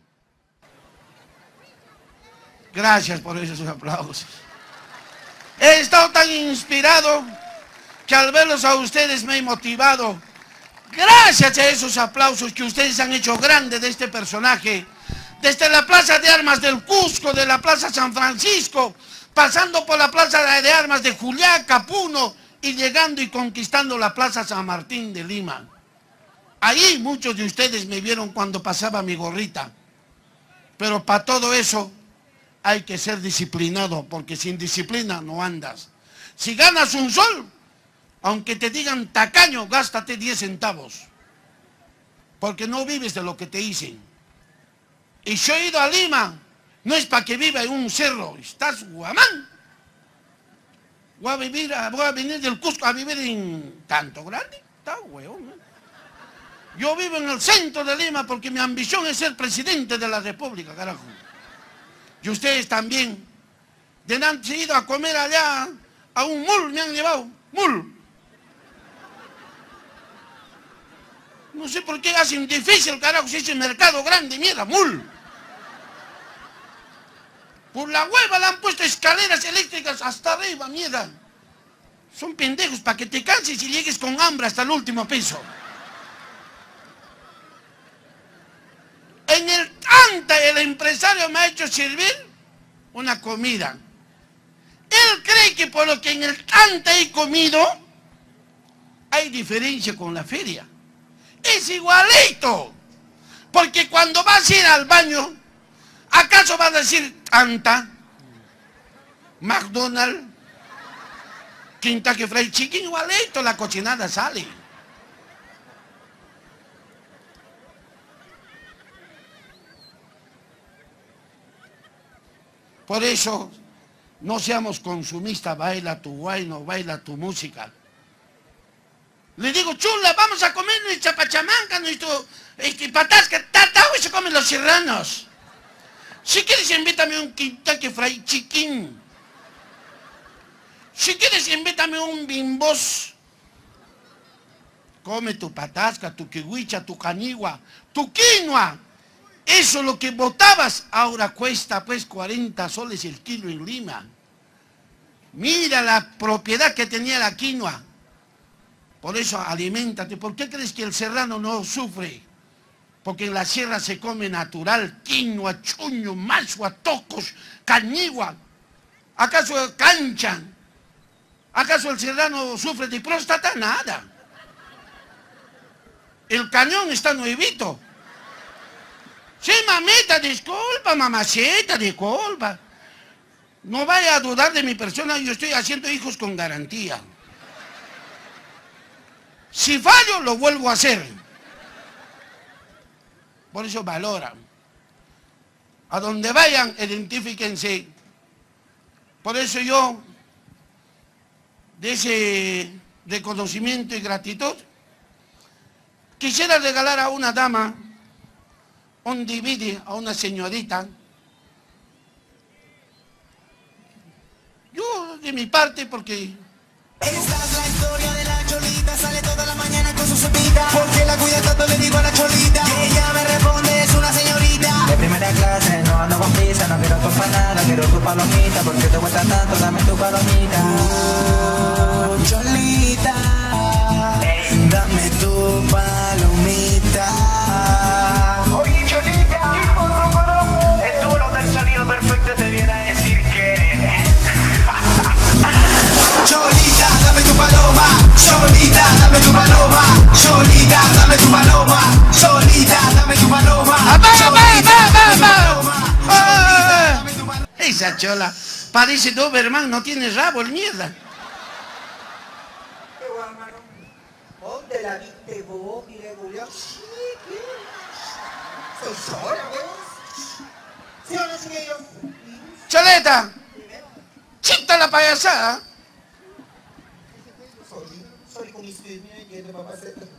Gracias por esos aplausos. He estado tan inspirado que al verlos a ustedes me he motivado. Gracias a esos aplausos que ustedes han hecho grande de este personaje, desde la Plaza de Armas del Cusco, de la Plaza San Francisco, pasando por la Plaza de Armas de Juliaca, Puno, y llegando y conquistando la Plaza San Martín de Lima. Ahí muchos de ustedes me vieron cuando pasaba mi gorrita. Pero para todo eso hay que ser disciplinado, porque sin disciplina no andas. Si ganas un sol, aunque te digan tacaño, gástate 10 centavos. Porque no vives de lo que te dicen. Y yo he ido a Lima, no es para que viva en un cerro. Estás guamán. Voy a venir del Cusco a vivir en tanto grande. Está huevón, ¿no? Yo vivo en el centro de Lima porque mi ambición es ser presidente de la República, carajo. Y ustedes también. De antes he ido a comer allá, a un mul me han llevado. Mul. No sé por qué hacen difícil, carajo, si es el mercado grande, mierda, mul. Por la hueva le han puesto escaleras eléctricas hasta arriba, mierda. Son pendejos para que te canses y llegues con hambre hasta el último piso. En el Tanta, el empresario me ha hecho servir una comida. Él cree que por lo que en el Tanta he comido, hay diferencia con la feria. Es igualito. Porque cuando vas a ir al baño, ¿acaso vas a decir Tanta, McDonald's, Kentucky Fried Chicken? Igualito, la cochinada sale. Por eso, no seamos consumistas, baila tu guayno, baila tu música. Le digo, chula, vamos a comer nuestra pachamanca, nuestro patasca, tatao, y se comen los serranos. Si quieres, invítame un Kentucky Fried Chicken. Si quieres, invítame un Bimbos. Come tu patasca, tu kiwicha, tu canigua, tu quinoa. Eso lo que botabas, ahora cuesta pues 40 soles el kilo en Lima. Mira la propiedad que tenía la quinoa. Por eso aliméntate. ¿Por qué crees que el serrano no sufre? Porque en la sierra se come natural, quinoa, chuño, machua, tocos, cañigua. ¿Acaso cancha? ¿Acaso el serrano sufre de próstata? Nada. El cañón está nuevito. Sí, mamita, disculpa, mamacita, disculpa. No vaya a dudar de mi persona, yo estoy haciendo hijos con garantía. Si fallo, lo vuelvo a hacer. Por eso valoran. A donde vayan, identifíquense. Por eso yo, de ese reconocimiento y gratitud, quisiera regalar a una dama un DVD, a una señorita. Yo, de mi parte, porque... Esta es la historia de la Cholita, sale toda la mañana con su sopita. Porque la cuida tanto, le digo a la Cholita, y ella me responde, es una señorita. De primera clase, no ando con prisa, no quiero tu empanada, quiero tu palomita. Porque te cuesta tanto, dame tu palomita. Cholita, dame tu palomita. Oye, Cholita, el duro del sonido perfecto te viene a decir que... Cholita, dame tu paloma, Cholita, dame tu paloma, Cholita, dame tu paloma, Cholita, dame tu paloma. Esa chola parece Doberman, no tiene rabo, el mierda. ¿Qué guay, hermano? ¿Dónde la viste vos, Julio? Sí, ¿qué? Soy sola, vos. ¿Sí o no, chiquillos? Choleta, chita la payasada. Soy con mis yendo, papá.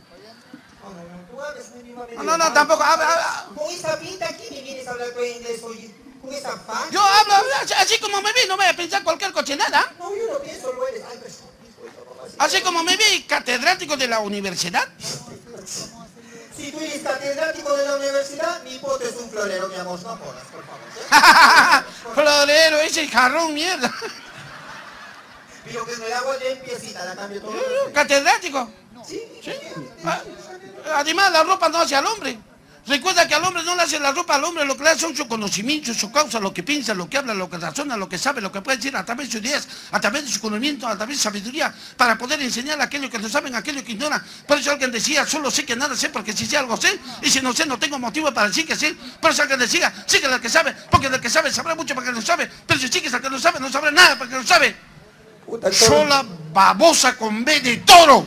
No, tampoco. Con esa pinta aquí me vienes a hablar con inglés, oye. Con esa facha. Yo hablo así como me vi, no voy a pensar cualquier cochinada. No, yo no pienso, lo eres. Ay, pues, Así como me vi, catedrático de la universidad. si tú eres catedrático de la universidad, mi hipote es un florero, mi amor. No jodas, por favor. Florero, ese jarrón, mierda. Pero que el agua limpiecita, la cambio todo. Catedrático. Sí. Además, la ropa no hace al hombre. Recuerda que al hombre no le hace la ropa al hombre, lo que le hace son su conocimiento, su causa, lo que piensa, lo que habla, lo que razona, lo que sabe, lo que puede decir a través de sus ideas, a través de su conocimiento, a través de sabiduría, para poder enseñar a aquellos que no saben, a aquellos que ignoran. Por eso alguien decía, solo sé que nada sé, porque si sé algo sé, y si no sé, no tengo motivo para decir que sé. Por eso alguien decía, sigue al que sabe, porque del que sabe sabrá mucho para que no sabe, pero si sigues al que no sabe, no sabrá nada para que no sabe. Sola babosa con B de toro.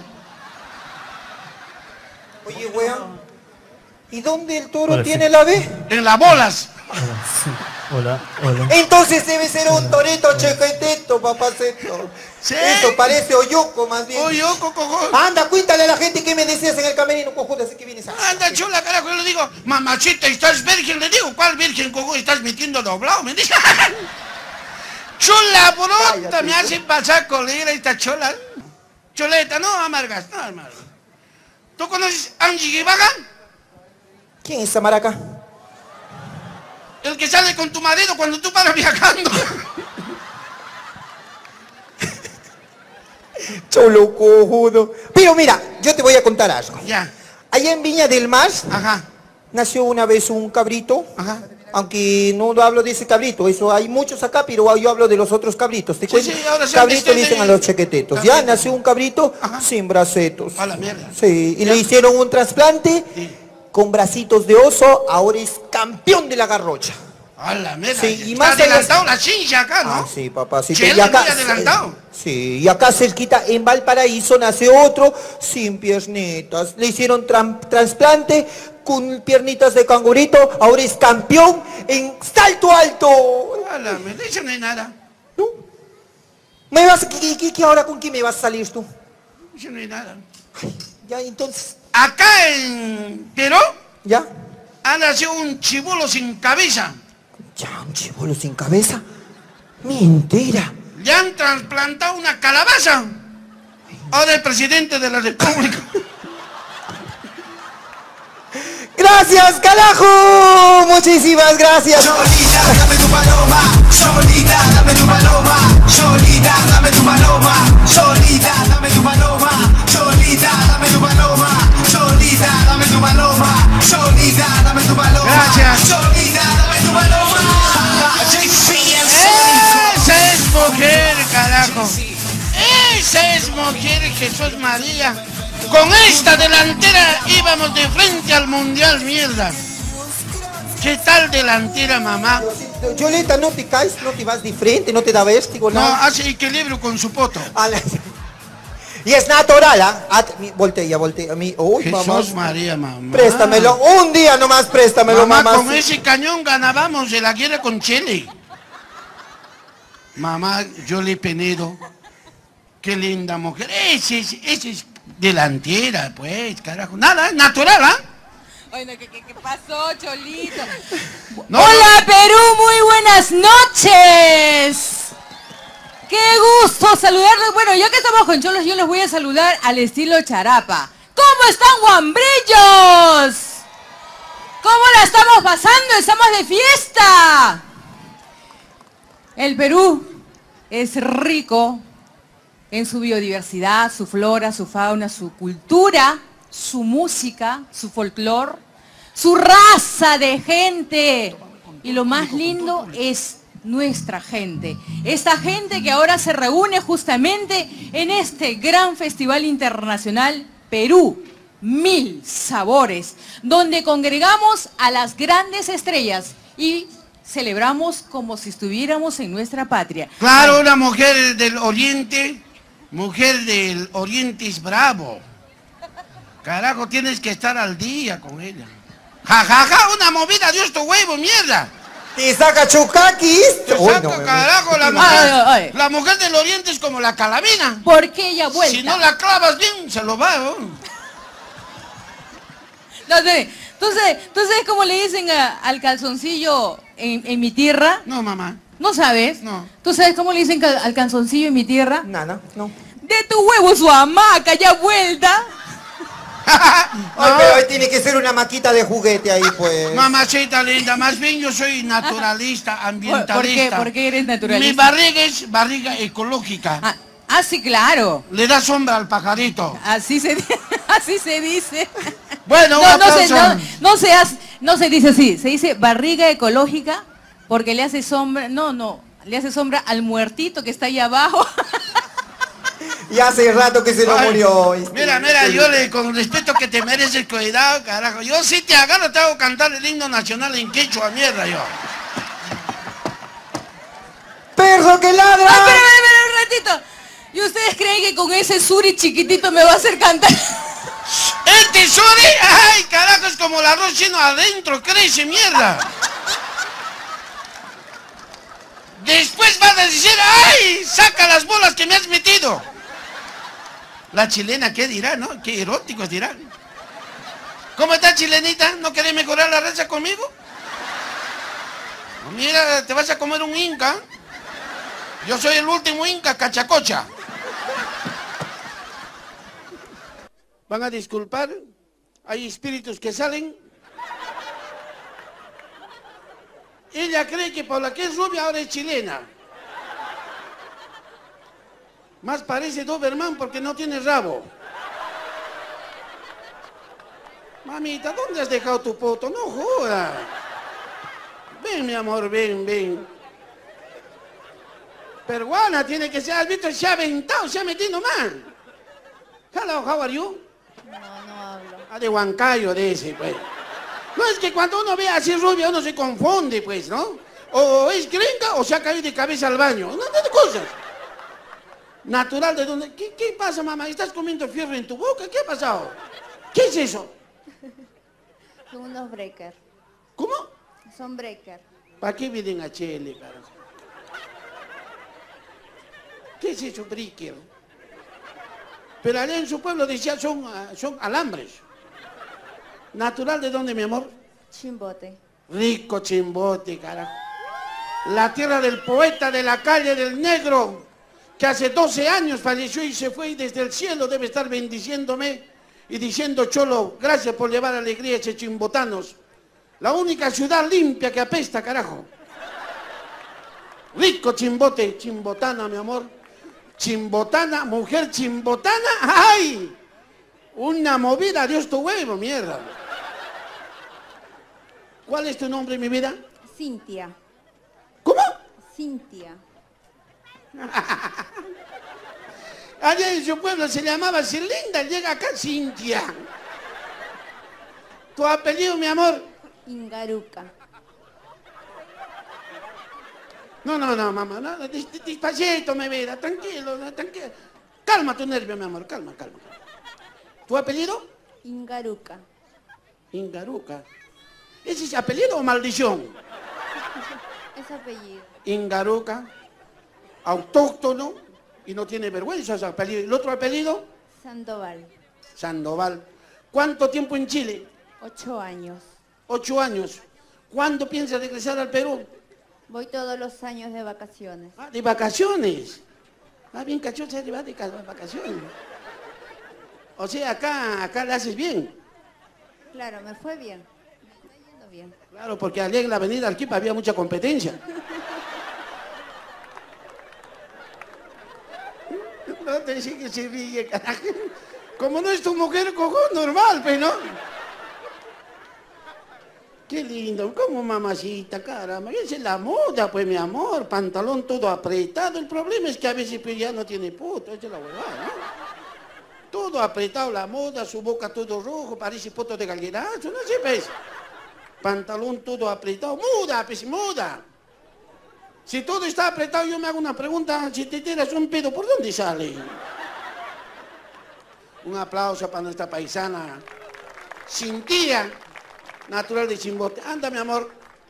Oye, weón. ¿Y dónde el toro tiene la B? En las bolas. Hola. Entonces debe ser un torito chequetito, papacito. Sí. Eso parece Oyuco más bien. Oyuco, cojo. Anda, cuéntale a la gente qué me decías en el camerino, cojuda, así que vienes a... Anda, chula, carajo, yo le digo, mamachita, ¿estás virgen? Le digo, ¿cuál virgen, cojo? ¿Estás metiendo doblado? Me dice, chula, brota, me hacen pasar colera esta chola. Choleta, no amargas, no amargas. ¿Tú conoces a Angie Guibaga? ¿Quién es esa maraca? El que sale con tu marido cuando tú paras viajando. Cholo cojudo. Pero mira, yo te voy a contar algo. Ya. Allá en Viña del Mar, Ajá. nació una vez un cabrito. Ajá. Aunque no hablo de ese cabrito, eso hay muchos acá, pero yo hablo de los otros cabritos. ¿Te cuento? Sí, ahora sí, Cabrito estoy dicen de- a los chequetetos. Ya Cabrito. nació un cabrito sin bracetos. A la mierda. Sí, y le hicieron un trasplante con bracitos de oso, ahora es campeón de la garrocha. A la mierda. Sí, y Está más allá- adelantado la chincha acá, ¿no? Ah, sí, papacito. Chelo, Y acá, muy adelantado. sí, y acá cerquita en Valparaíso nace otro sin piernitas. Le hicieron trasplante con piernitas de cangurito, ahora es campeón en salto alto. A la mierda, eso no hay nada. ¿No? ¿Me vas, qué ahora con quién me vas a salir tú? Eso no hay nada. Ya, entonces, Acá en Perú ¿ya? ha nacido un chibolo sin cabeza. Ya, un chibolo sin cabeza. Mentira. Le han trasplantado una calabaza. Ahora el presidente de la República. ¡Gracias, carajo! Muchísimas gracias. Cholita, dame tu paloma, Cholita, dame tu paloma, Cholita, dame tu paloma, Cholita, dame tu paloma, Cholita, dame tu paloma, Cholita, dame tu paloma, Cholita, dame tu paloma. Gracias. Cholita, dame tu paloma. Esa es mujer, carajo. Esa es mujer, Jesús María. Con esta delantera íbamos de frente al mundial, mierda. ¿Qué tal delantera, mamá? Yolita, no te caes, no te vas de frente, no te da vértigo, No, nada. hace equilibrio con su poto. Y es natural, ¿ah? Voltea. Uy, Jesús mamá. María, mamá. Préstamelo, un día nomás préstamelo, mamá. Con ese cañón ganábamos de la guerra con Chile. Mamá, yo le he pedido. Qué linda mujer. Ese es delantera, pues, carajo. Nada, es natural, ¿ah? Oye, ¿qué pasó, Cholito? No, Hola, Perú, muy buenas noches. Qué gusto saludarlos. Bueno, ya que estamos con cholos, yo los voy a saludar al estilo charapa. ¿Cómo están, guambrillos? ¿Cómo la estamos pasando? ¡Estamos de fiesta! El Perú es rico en su biodiversidad, su flora, su fauna, su cultura, su música, su folclor, su raza de gente. Y lo más lindo es nuestra gente. Esta gente que ahora se reúne justamente en este gran festival internacional Perú, 1000 sabores, donde congregamos a las grandes estrellas y celebramos como si estuviéramos en nuestra patria. claro, una mujer del oriente es bravo. Carajo, tienes que estar al día con ella. Ja, una movida, Dios tu huevo, mierda. Te saca chucaquis. Te Uy, saca, no, carajo, Ay. la mujer del oriente es como la calamina. ¿Por qué ella vuelta? Si no la clavas bien, se lo va, ¿no? No sé. ¿Tú sabes cómo le dicen al calzoncillo en mi tierra? No, mamá. ¿No sabes? No. ¿Tú sabes cómo le dicen al calzoncillo en mi tierra? Nada, no. De tu huevo su hamaca, ya vuelta. Ay, pero ahí tiene que ser una maquita de juguete ahí, pues. Mamacita linda, más bien yo soy naturalista, ambientalista. ¿Por qué eres naturalista? Mi barriga es barriga ecológica. Sí, claro. Le da sombra al pajarito. Así se dice. Bueno, un aplauso. No se dice así, se dice barriga ecológica porque le hace sombra, le hace sombra al muertito que está ahí abajo. Y hace rato que se lo murió. Mira, yo con respeto que te mereces, cuidado, carajo. Yo sí te agarro, te hago cantar el himno nacional en quechua, mierda, yo. ¡Perro que ladra! Espera un ratito. ¿Y ustedes creen que con ese suri chiquitito me va a hacer cantar? ¡Este suri! ¡Ay, carajo! Es como el arroz chino adentro, crece, mierda. Después van a decir, ¡ay! ¡Saca las bolas que me has metido! La chilena, ¿qué dirá, no? Qué eróticos dirán. ¿Cómo está, chilenita? ¿No querés mejorar la raza conmigo? Mira, te vas a comer un inca. Yo soy el último inca, cachacocha. Van a disculpar, hay espíritus que salen. Ella cree que por la que es rubia ahora es chilena. Más parece Doberman porque no tiene rabo. Mamita, ¿dónde has dejado tu poto? No jodas. Ven, mi amor, ven. Peruana tiene que ser, has visto, se ha aventado, se ha metido mal. Hello, how are you? No hablo. De Huancayo, de ese, pues. No, es que cuando uno ve así rubia, uno se confunde, pues, ¿no? O es gringa o se ha caído de cabeza al baño. No, de cosas. Natural de dónde. ¿Qué pasa, mamá? ¿Estás comiendo fierro en tu boca? ¿Qué ha pasado? ¿Qué es eso? Son unos breakers. ¿Cómo? Son breakers. ¿Para qué vienen a Chile, carajo? ¿Qué es eso, breaker? Pero allá en su pueblo decía son alambres. ¿Natural de dónde, mi amor? Chimbote. Rico Chimbote, carajo. La tierra del poeta de la calle del Negro, que hace 12 años falleció y se fue y desde el cielo debe estar bendiciéndome y diciendo, Cholo, gracias por llevar alegría a esos chimbotanos. La única ciudad limpia que apesta, carajo. Rico Chimbote, chimbotana, mi amor. Chimbotana, mujer chimbotana, ¡ay! Una movida, Dios tu huevo, mierda. ¿Cuál es tu nombre, mi vida? Cintia. ¿Cómo? Cintia. Allá en su pueblo se llamaba Cilinda, llega acá Cintia. ¿Tu apellido, mi amor? Ingaruca. No, mamá, no, despacito, mi vida, tranquilo, tranquilo. Calma tu nervio, mi amor, calma. ¿Tu apellido? Ingaruca. Ingaruca. ¿Ese es apellido o maldición? Es apellido. Ingaruca, autóctono y no tiene vergüenza ese apellido. ¿El otro apellido? Sandoval. Sandoval. ¿Cuánto tiempo en Chile? 8 años. 8 años. ¿Cuándo piensas regresar al Perú? Voy todos los años de vacaciones. Ah, de vacaciones. Ah, bien cachocha, de vacaciones. O sea, acá le haces bien. Claro, me fue bien. Me está yendo bien. Claro, porque allá en la avenida Arequipa había mucha competencia. No te decís que se ríe, carajo. Como no es tu mujer, cojo, normal, pues, ¿no? Qué lindo, como mamacita, caramba. Esa es la moda, pues, mi amor. Pantalón todo apretado. El problema es que a veces pues, ya no tiene puto. Esa es la huevada, ¿no? Todo apretado, la moda, su boca todo rojo, parece poto de gallinazo, no sé, pues. Pantalón todo apretado. Muda, pues, muda. Si todo está apretado, yo me hago una pregunta. Si te tiras un pedo, ¿por dónde sale? Un aplauso para nuestra paisana Cintia, natural de Chimbote. Anda, mi amor.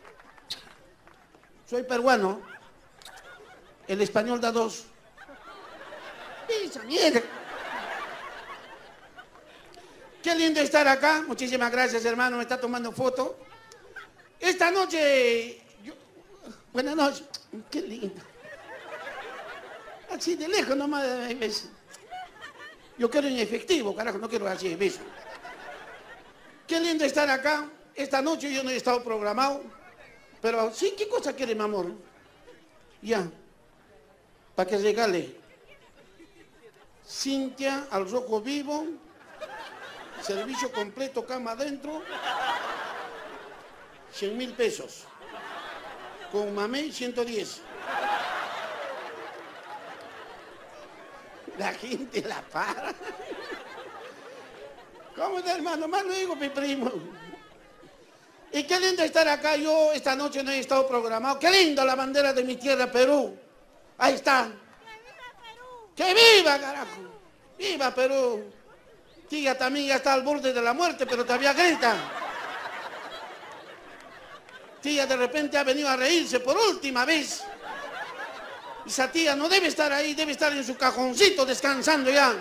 Soy peruano. El español da 2. Esa mierda. Qué lindo estar acá. Muchísimas gracias, hermano. Me está tomando foto. Esta noche... Buenas noches. Qué lindo. Así de lejos nomás. Yo quiero en efectivo, carajo. No quiero así de beso. Qué lindo estar acá. Esta noche yo no he estado programado. Pero sí, ¿qué cosa quiere, mi amor? Ya. Para que regale. Cintia, al rojo vivo. Servicio completo, cama adentro. 100.000 pesos. Con mamey, 110. La gente la para. ¿Cómo está, hermano? Más luego, mi primo. Y qué lindo estar acá. Yo esta noche no he estado programado. Qué lindo la bandera de mi tierra, Perú. Ahí está. ¡Que viva, carajo! ¡Viva Perú! Tía también ya está al borde de la muerte, pero todavía grita. Tía de repente ha venido a reírse por última vez. Esa tía no debe estar ahí, debe estar en su cajoncito descansando ya.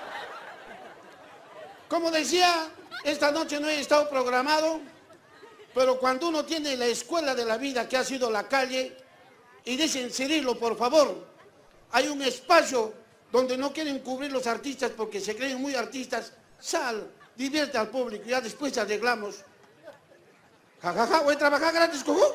Como decía, esta noche no he estado programado, pero cuando uno tiene la escuela de la vida que ha sido la calle, y dicen, Cirilo, por favor, hay un espacio donde no quieren cubrir los artistas porque se creen muy artistas, sal, divierte al público, ya después arreglamos. Jajaja, voy a trabajar gratis, cojo.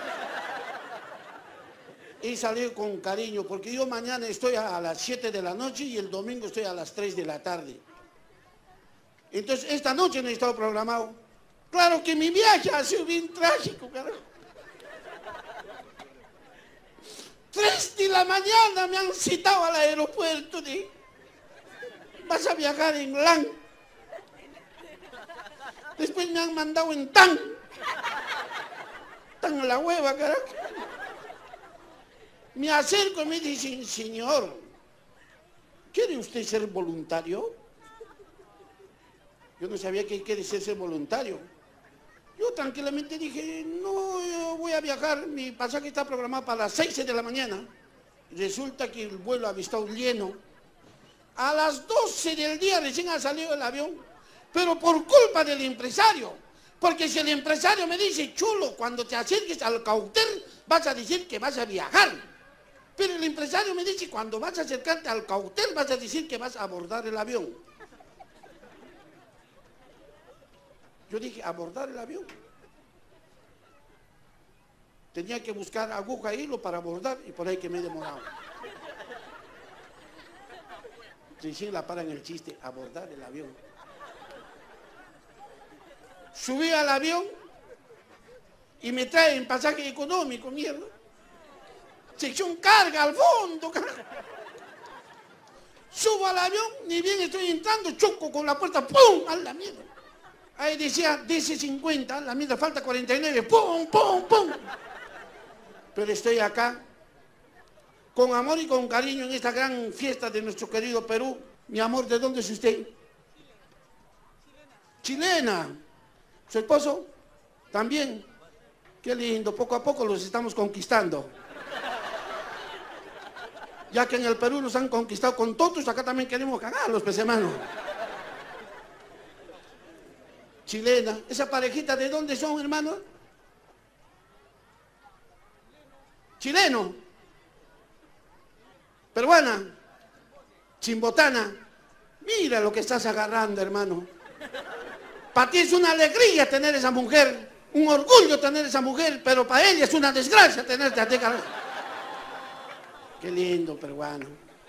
Y salí con cariño, porque yo mañana estoy a las 7 de la noche y el domingo estoy a las 3 de la tarde. Entonces, esta noche no he estado programado. Claro que mi viaje ha sido bien trágico, carajo. 3 de la mañana me han citado al aeropuerto de... Vas a viajar en LAN. Después me han mandado en TAN. TAN a la hueva, carajo. Me acerco y me dicen, señor, ¿quiere usted ser voluntario? Yo no sabía qué quiere ser voluntario. Yo tranquilamente dije, no, yo voy a viajar, mi pasaje está programado para las 6 de la mañana. Resulta que el vuelo ha estado lleno. A las 12 del día recién ha salido el avión, pero por culpa del empresario. Porque si el empresario me dice, chulo, cuando te acerques al cautel vas a decir que vas a viajar. Pero el empresario me dice, cuando vas a acercarte al cautel vas a decir que vas a abordar el avión. Yo dije, ¿abordar el avión? Tenía que buscar aguja e hilo para abordar y por ahí que me he demorado. Recién la paran el chiste, abordar el avión. Subí al avión y me traen pasaje económico, mierda. Sección carga al fondo, carajo. Subo al avión, ni bien estoy entrando, choco con la puerta, ¡pum! A la mierda. Ahí decía DC-50, la mierda, falta 49, ¡pum, pum, pum! Pero estoy acá, con amor y con cariño en esta gran fiesta de nuestro querido Perú. Mi amor, ¿de dónde es usted? Chilena. ¿Su esposo? También. Qué lindo, poco a poco los estamos conquistando. Ya que en el Perú nos han conquistado con todos, acá también queremos cagarlos, pues hermano. Chilena. ¿Esa parejita de dónde son, hermano? Chileno. Peruana. Chimbotana. Mira lo que estás agarrando, hermano. Para ti es una alegría tener esa mujer, un orgullo tener esa mujer, pero para ella es una desgracia tenerte a ti, carajo. Qué lindo, peruano.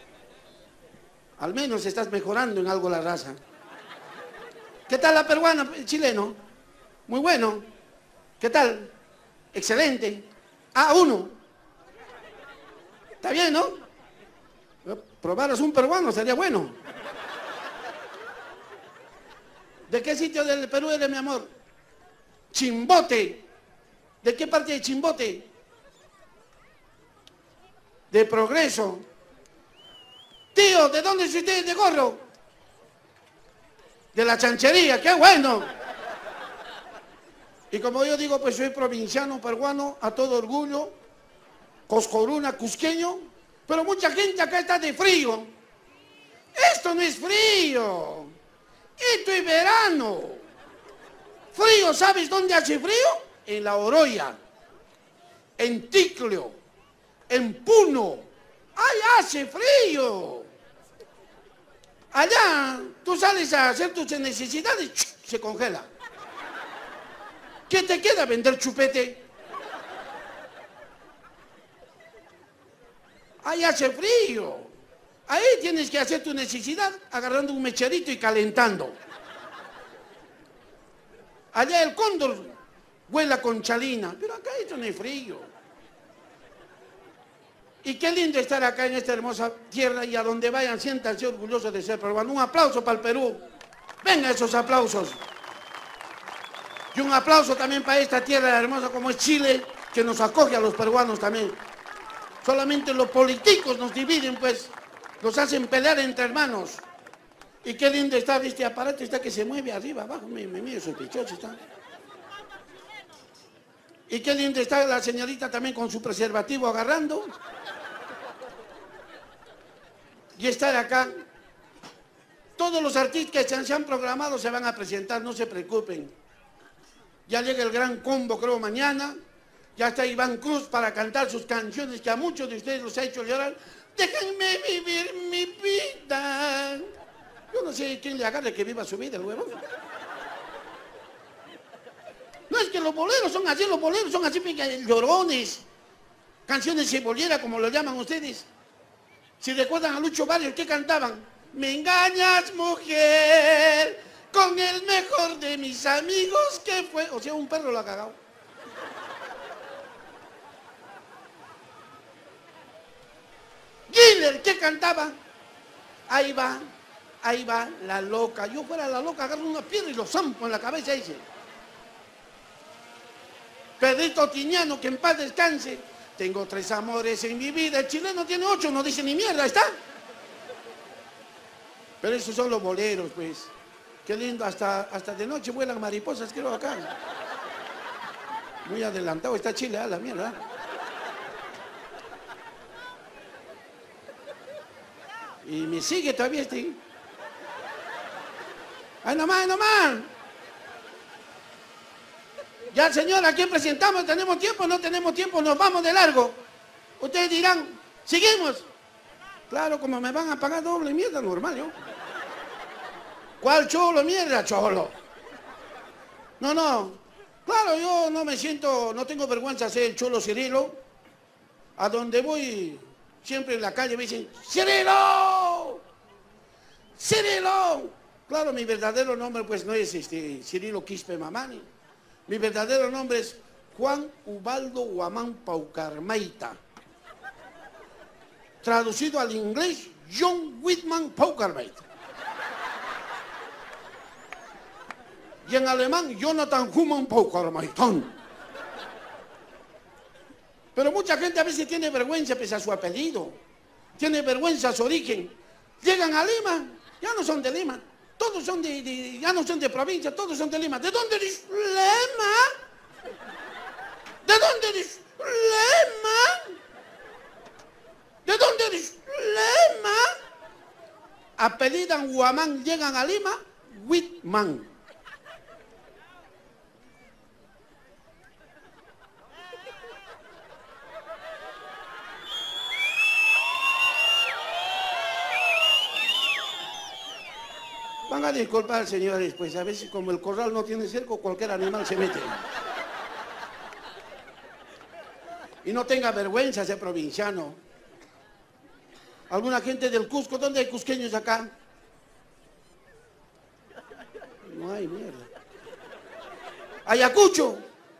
Al menos estás mejorando en algo la raza. ¿Qué tal la peruana, chileno? Muy bueno. ¿Qué tal? Excelente. A1. Está bien, ¿no? Probaras un peruano sería bueno. ¿De qué sitio del Perú eres, mi amor? Chimbote. ¿De qué parte de Chimbote? De Progreso. Tío, ¿de dónde es usted? ¿De Gorro? De la Chanchería, qué bueno. Y como yo digo, pues soy provinciano peruano, a todo orgullo, coscoruna, cusqueño, pero mucha gente acá está de frío. Esto no es frío, esto es verano. Frío, ¿sabes dónde hace frío? En La Oroya, en Ticlio, en Puno. ¡Ahí hace frío! Allá, tú sales a hacer tus necesidades, se congela. ¿Qué te queda vender chupete? Ahí hace frío. Ahí tienes que hacer tu necesidad agarrando un mecherito y calentando. Allá el cóndor vuela con chalina, pero acá esto no es frío. Y qué lindo estar acá en esta hermosa tierra y a donde vayan siéntanse orgullosos de ser peruanos. Un aplauso para el Perú. Venga esos aplausos. Y un aplauso también para esta tierra hermosa como es Chile, que nos acoge a los peruanos también. Solamente los políticos nos dividen, pues, nos hacen pelear entre hermanos. Y qué lindo está, este aparato está que se mueve arriba, abajo, me miro sospechoso está. Y qué lindo está la señorita también con su preservativo agarrando. Y estar acá. Todos los artistas que se han programado se van a presentar, no se preocupen. Ya llega el gran combo, creo, mañana. Ya está Iván Cruz para cantar sus canciones que a muchos de ustedes los ha hecho llorar. Déjenme vivir mi vida. Yo no sé quién le agarre que viva su vida, el huevo. No es que los boleros son así, llorones. Canciones cebolleras, como lo llaman ustedes. Si recuerdan a Lucho Barrios, ¿qué cantaban? Me engañas, mujer, con el mejor de mis amigos que fue. O sea, un perro lo ha cagado. Giller, ¿qué cantaba? Ahí va la loca. Yo fuera la loca, agarro una piedra y lo zampo en la cabeza ese. Pedrito Tiñano, que en paz descanse. Tengo 3 amores en mi vida. El chileno tiene 8, no dice ni mierda, ¿está? Pero esos son los boleros, pues. Qué lindo, hasta de noche vuelan mariposas, creo, acá. Muy adelantado está Chile, a la mierda. Y me sigue todavía este. ¡Ay, nomás, nomás! Ya, señor, ¿a quién presentamos? ¿Tenemos tiempo? No tenemos tiempo, nos vamos de largo. Ustedes dirán, ¿seguimos? Claro, como me van a pagar doble mierda, normal, yo. ¿Cuál cholo, mierda, cholo? No. Claro, yo no me siento, no tengo vergüenza de ser el cholo Cirilo. A donde voy, siempre en la calle me dicen, ¡Cirilo! ¡Cirilo! Claro, mi verdadero nombre pues no es Cirilo Quispe Mamani. Mi verdadero nombre es Juan Ubaldo Guamán Paucarmaita. Traducido al inglés, John Whitman Paucarmaita. Y en alemán, Jonathan Human Paucarmaitan. Pero mucha gente a veces tiene vergüenza pese a su apellido. Tiene vergüenza a su origen. Llegan a Lima, ya no son de Lima. Todos son ya no son de provincia, todos son de Lima. ¿De dónde eres? Lima. ¿De dónde eres? Lima. ¿De dónde eres? Lima. Apellidan Guamán, llegan a Lima, Whitman. Van a disculpar, señores, pues a veces como el corral no tiene cerco, cualquier animal se mete. Y no tenga vergüenza ese provinciano. ¿Alguna gente del Cusco? ¿Dónde hay cusqueños acá? No hay, mierda. Ayacucho.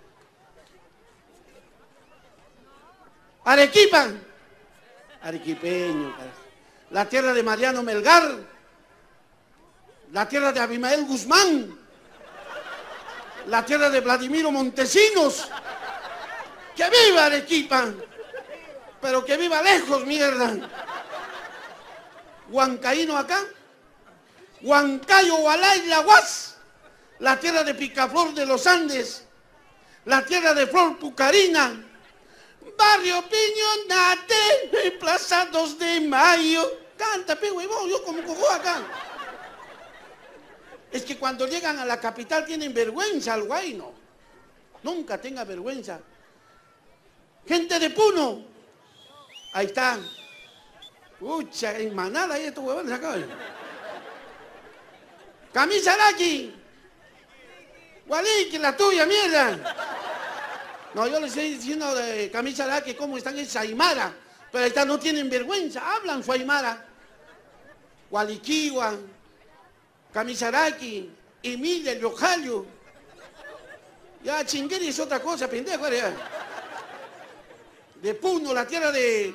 Arequipa. Arequipeño. La tierra de Mariano Melgar. La tierra de Abimael Guzmán. La tierra de Vladimiro Montesinos. ¡Que viva Arequipa! Pero que viva lejos, mierda. Huancaíno acá. Huancayo, Hualay, Laguas. La tierra de Picaflor de los Andes. La tierra de Flor Pucarina. Barrio Piñonate. Plaza 2 de Mayo. Canta, pe huevón, yo como cojo acá. Es que cuando llegan a la capital tienen vergüenza al guayno. Nunca tenga vergüenza. Gente de Puno. Ahí está. Pucha, en manada hay estos huevones acá. Camisaraki. Gualiqui, la tuya, mierda. No, yo les estoy diciendo de Camisaraki cómo están en Aymara. Pero ahí está, no tienen vergüenza. Hablan su Aymara. Gualiquiwa. Camisaraki, Emilia, Yojallo. Ya Chingueri es otra cosa, pendejo. Ya. De Puno, la tierra de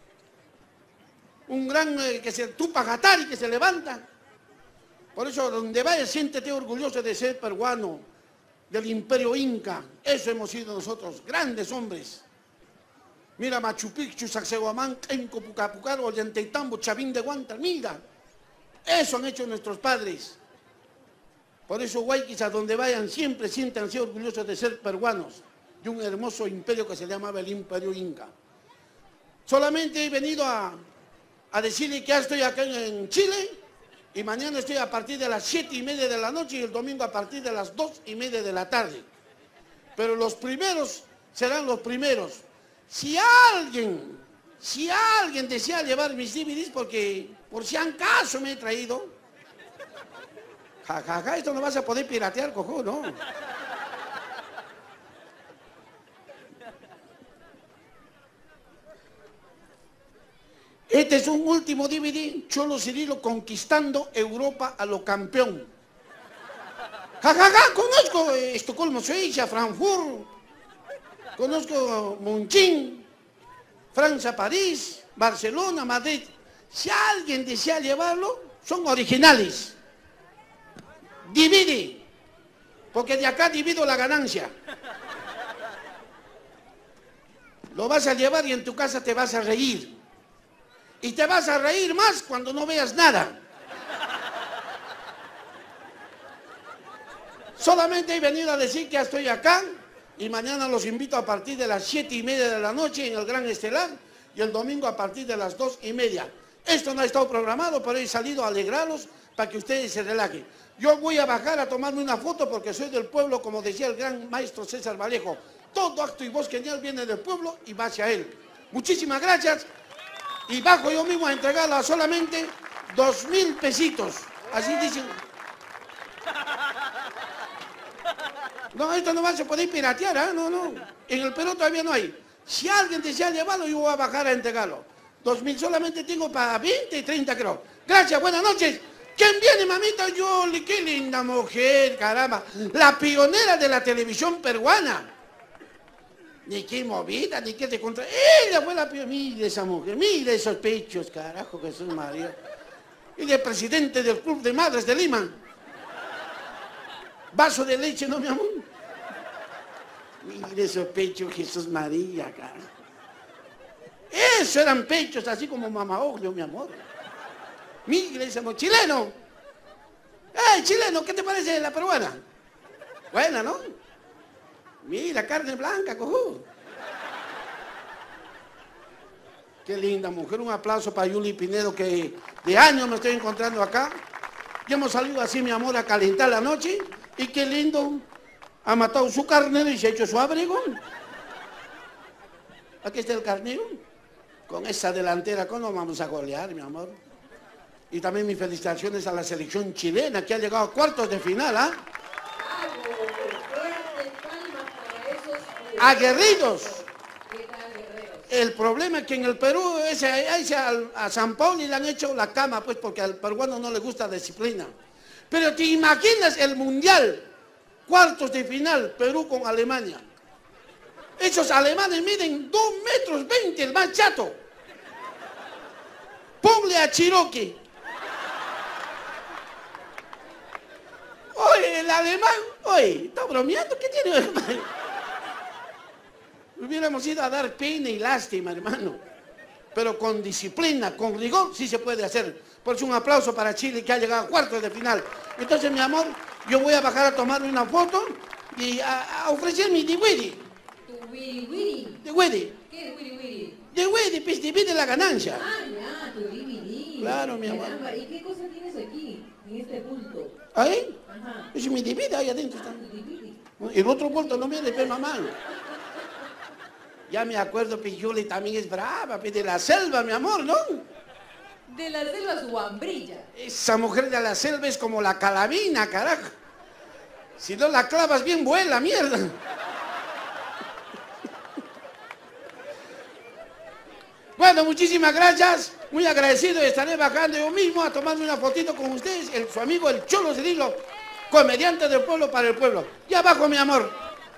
un gran que se Tupac-Atari que se levanta. Por eso donde vayas siéntete orgulloso de ser peruano, del imperio inca. Eso hemos sido nosotros, grandes hombres. Mira Machu Picchu, Sacsayhuamán, Kenco, Pucapucaro, Ollantaytambo, Chavín de Guantas, mira. Eso han hecho nuestros padres. Por eso, guayquis, a donde vayan, siempre siéntanse orgullosos de ser peruanos, de un hermoso imperio que se llamaba el Imperio Inca. Solamente he venido a decirle que ya estoy acá en Chile, y mañana estoy a partir de las 7:30 de la noche y el domingo a partir de las 2:30 de la tarde. Pero los primeros serán los primeros. Si alguien desea llevar mis DVDs, porque por si acaso me he traído, jajaja, esto no vas a poder piratear, cojo, ¿no? Este es un último DVD, Cholo Cirilo conquistando Europa a lo campeón. Jajaja, conozco Estocolmo, Suecia, Frankfurt, conozco Munchín, Francia, París, Barcelona, Madrid. Si alguien desea llevarlo, son originales. Divide, porque de acá divido la ganancia. Lo vas a llevar y en tu casa te vas a reír. Y te vas a reír más cuando no veas nada. Solamente he venido a decir que ya estoy acá y mañana los invito a partir de las 7:30 de la noche en el Gran Estelar y el domingo a partir de las 2:30. Esto no ha estado programado, pero he salido a alegrarlos para que ustedes se relajen. Yo voy a bajar a tomarme una foto porque soy del pueblo, como decía el gran maestro César Vallejo. Todo acto y voz genial viene del pueblo y va hacia él. Muchísimas gracias. Y bajo yo mismo a entregarla solamente 2,000 pesitos. Así dicen. No, esto no va a se poder piratear, ¿eh? No, no. En el Perú todavía no hay. Si alguien desea llevarlo, yo voy a bajar a entregarlo. 2,000 solamente tengo para 20 y 30, creo. Gracias, buenas noches. ¿Quién viene, mamita? Yoli, qué linda mujer, caramba. La pionera de la televisión peruana. Ni qué movida, ni qué de contra... Ella fue la pionera. Mire esa mujer, mire esos pechos, carajo, Jesús María. Ella es presidente del Club de Madres de Lima. Vaso de leche, ¿no, mi amor? Mire esos pechos, Jesús María, carajo. Eso eran pechos, así como mamaoglio, mi amor. Mira, ese amor, chileno. ¡Ey, chileno! ¿Qué te parece la peruana? Buena, ¿no? Mira, carne blanca, cojú. Qué linda mujer. Un aplauso para Yuli Pinedo, que de años me estoy encontrando acá. Ya hemos salido así, mi amor, a calentar la noche. Y qué lindo. Ha matado su carnero y se ha hecho su abrigo. Aquí está el carnero. Con esa delantera, ¿cómo vamos a golear, mi amor? Y también mis felicitaciones a la selección chilena, que ha llegado a cuartos de final, ¿ah? Aguerridos. El problema es que en el Perú, a San Paulo le han hecho la cama, pues, porque al peruano no le gusta la disciplina. Pero te imaginas el mundial, cuartos de final, Perú con Alemania. Esos alemanes miden 2,20 metros, el más chato. Ponle a Cherokee. Oye, el alemán, oye, ¿está bromeando? ¿Qué tiene, hermano? Hubiéramos ido a dar pena y lástima, hermano. Pero con disciplina, con rigor, sí se puede hacer. Por eso un aplauso para Chile, que ha llegado a cuartos de final. Entonces, mi amor, yo voy a bajar a tomarme una foto y a ofrecer mi diwiri. ¿Tu wiri wiri? Diwiri. ¿Qué es wiri wiri? Diwiri, pues divide la ganancia. Ah, ya, tu DVD. Claro, mi amor. Caramba, ¿y qué cosa tienes aquí, en este bulto? ¿Ahí? Ajá. Es mi DVD, ahí adentro está. Tu DVD. El otro bulto no viene, pe mamá. Ya me acuerdo, Piyuli también es brava, pe, de la selva, mi amor, ¿no? De la selva su hambrilla. Esa mujer de la selva es como la calabina, carajo. Si no la clavas bien, vuela, mierda. Bueno, muchísimas gracias. Muy agradecido. Estaré bajando yo mismo a tomarme una fotito con ustedes. Su amigo, el Cholo Cirilo, comediante del pueblo para el pueblo. Ya abajo, mi amor.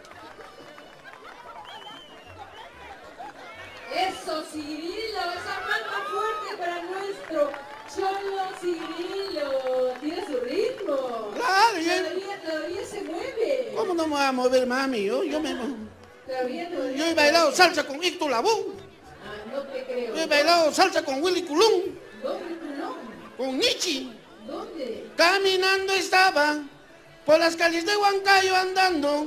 Eso, Cirilo, esa mano fuerte para nuestro Cholo Cirilo. Tiene su ritmo. Claro, Todavía se mueve. ¿Cómo no me voy a mover, mami? Yo he bailado salsa con Héctor Lavoe. Ah, no te creo. Yo he bailado salsa con Willy Colón. ¿Dónde Colón? Con Nietzsche. ¿Dónde? Caminando estaba por las calles de Huancayo andando.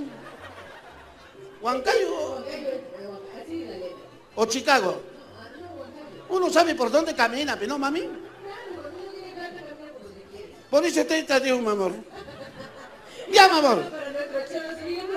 Huancayo Así la letra. o Chicago. Uno sabe por dónde camina, ¿no, mami? Por eso te digo, mi amor. Ya, mi amor. Para nuestro Cholo Cirilo.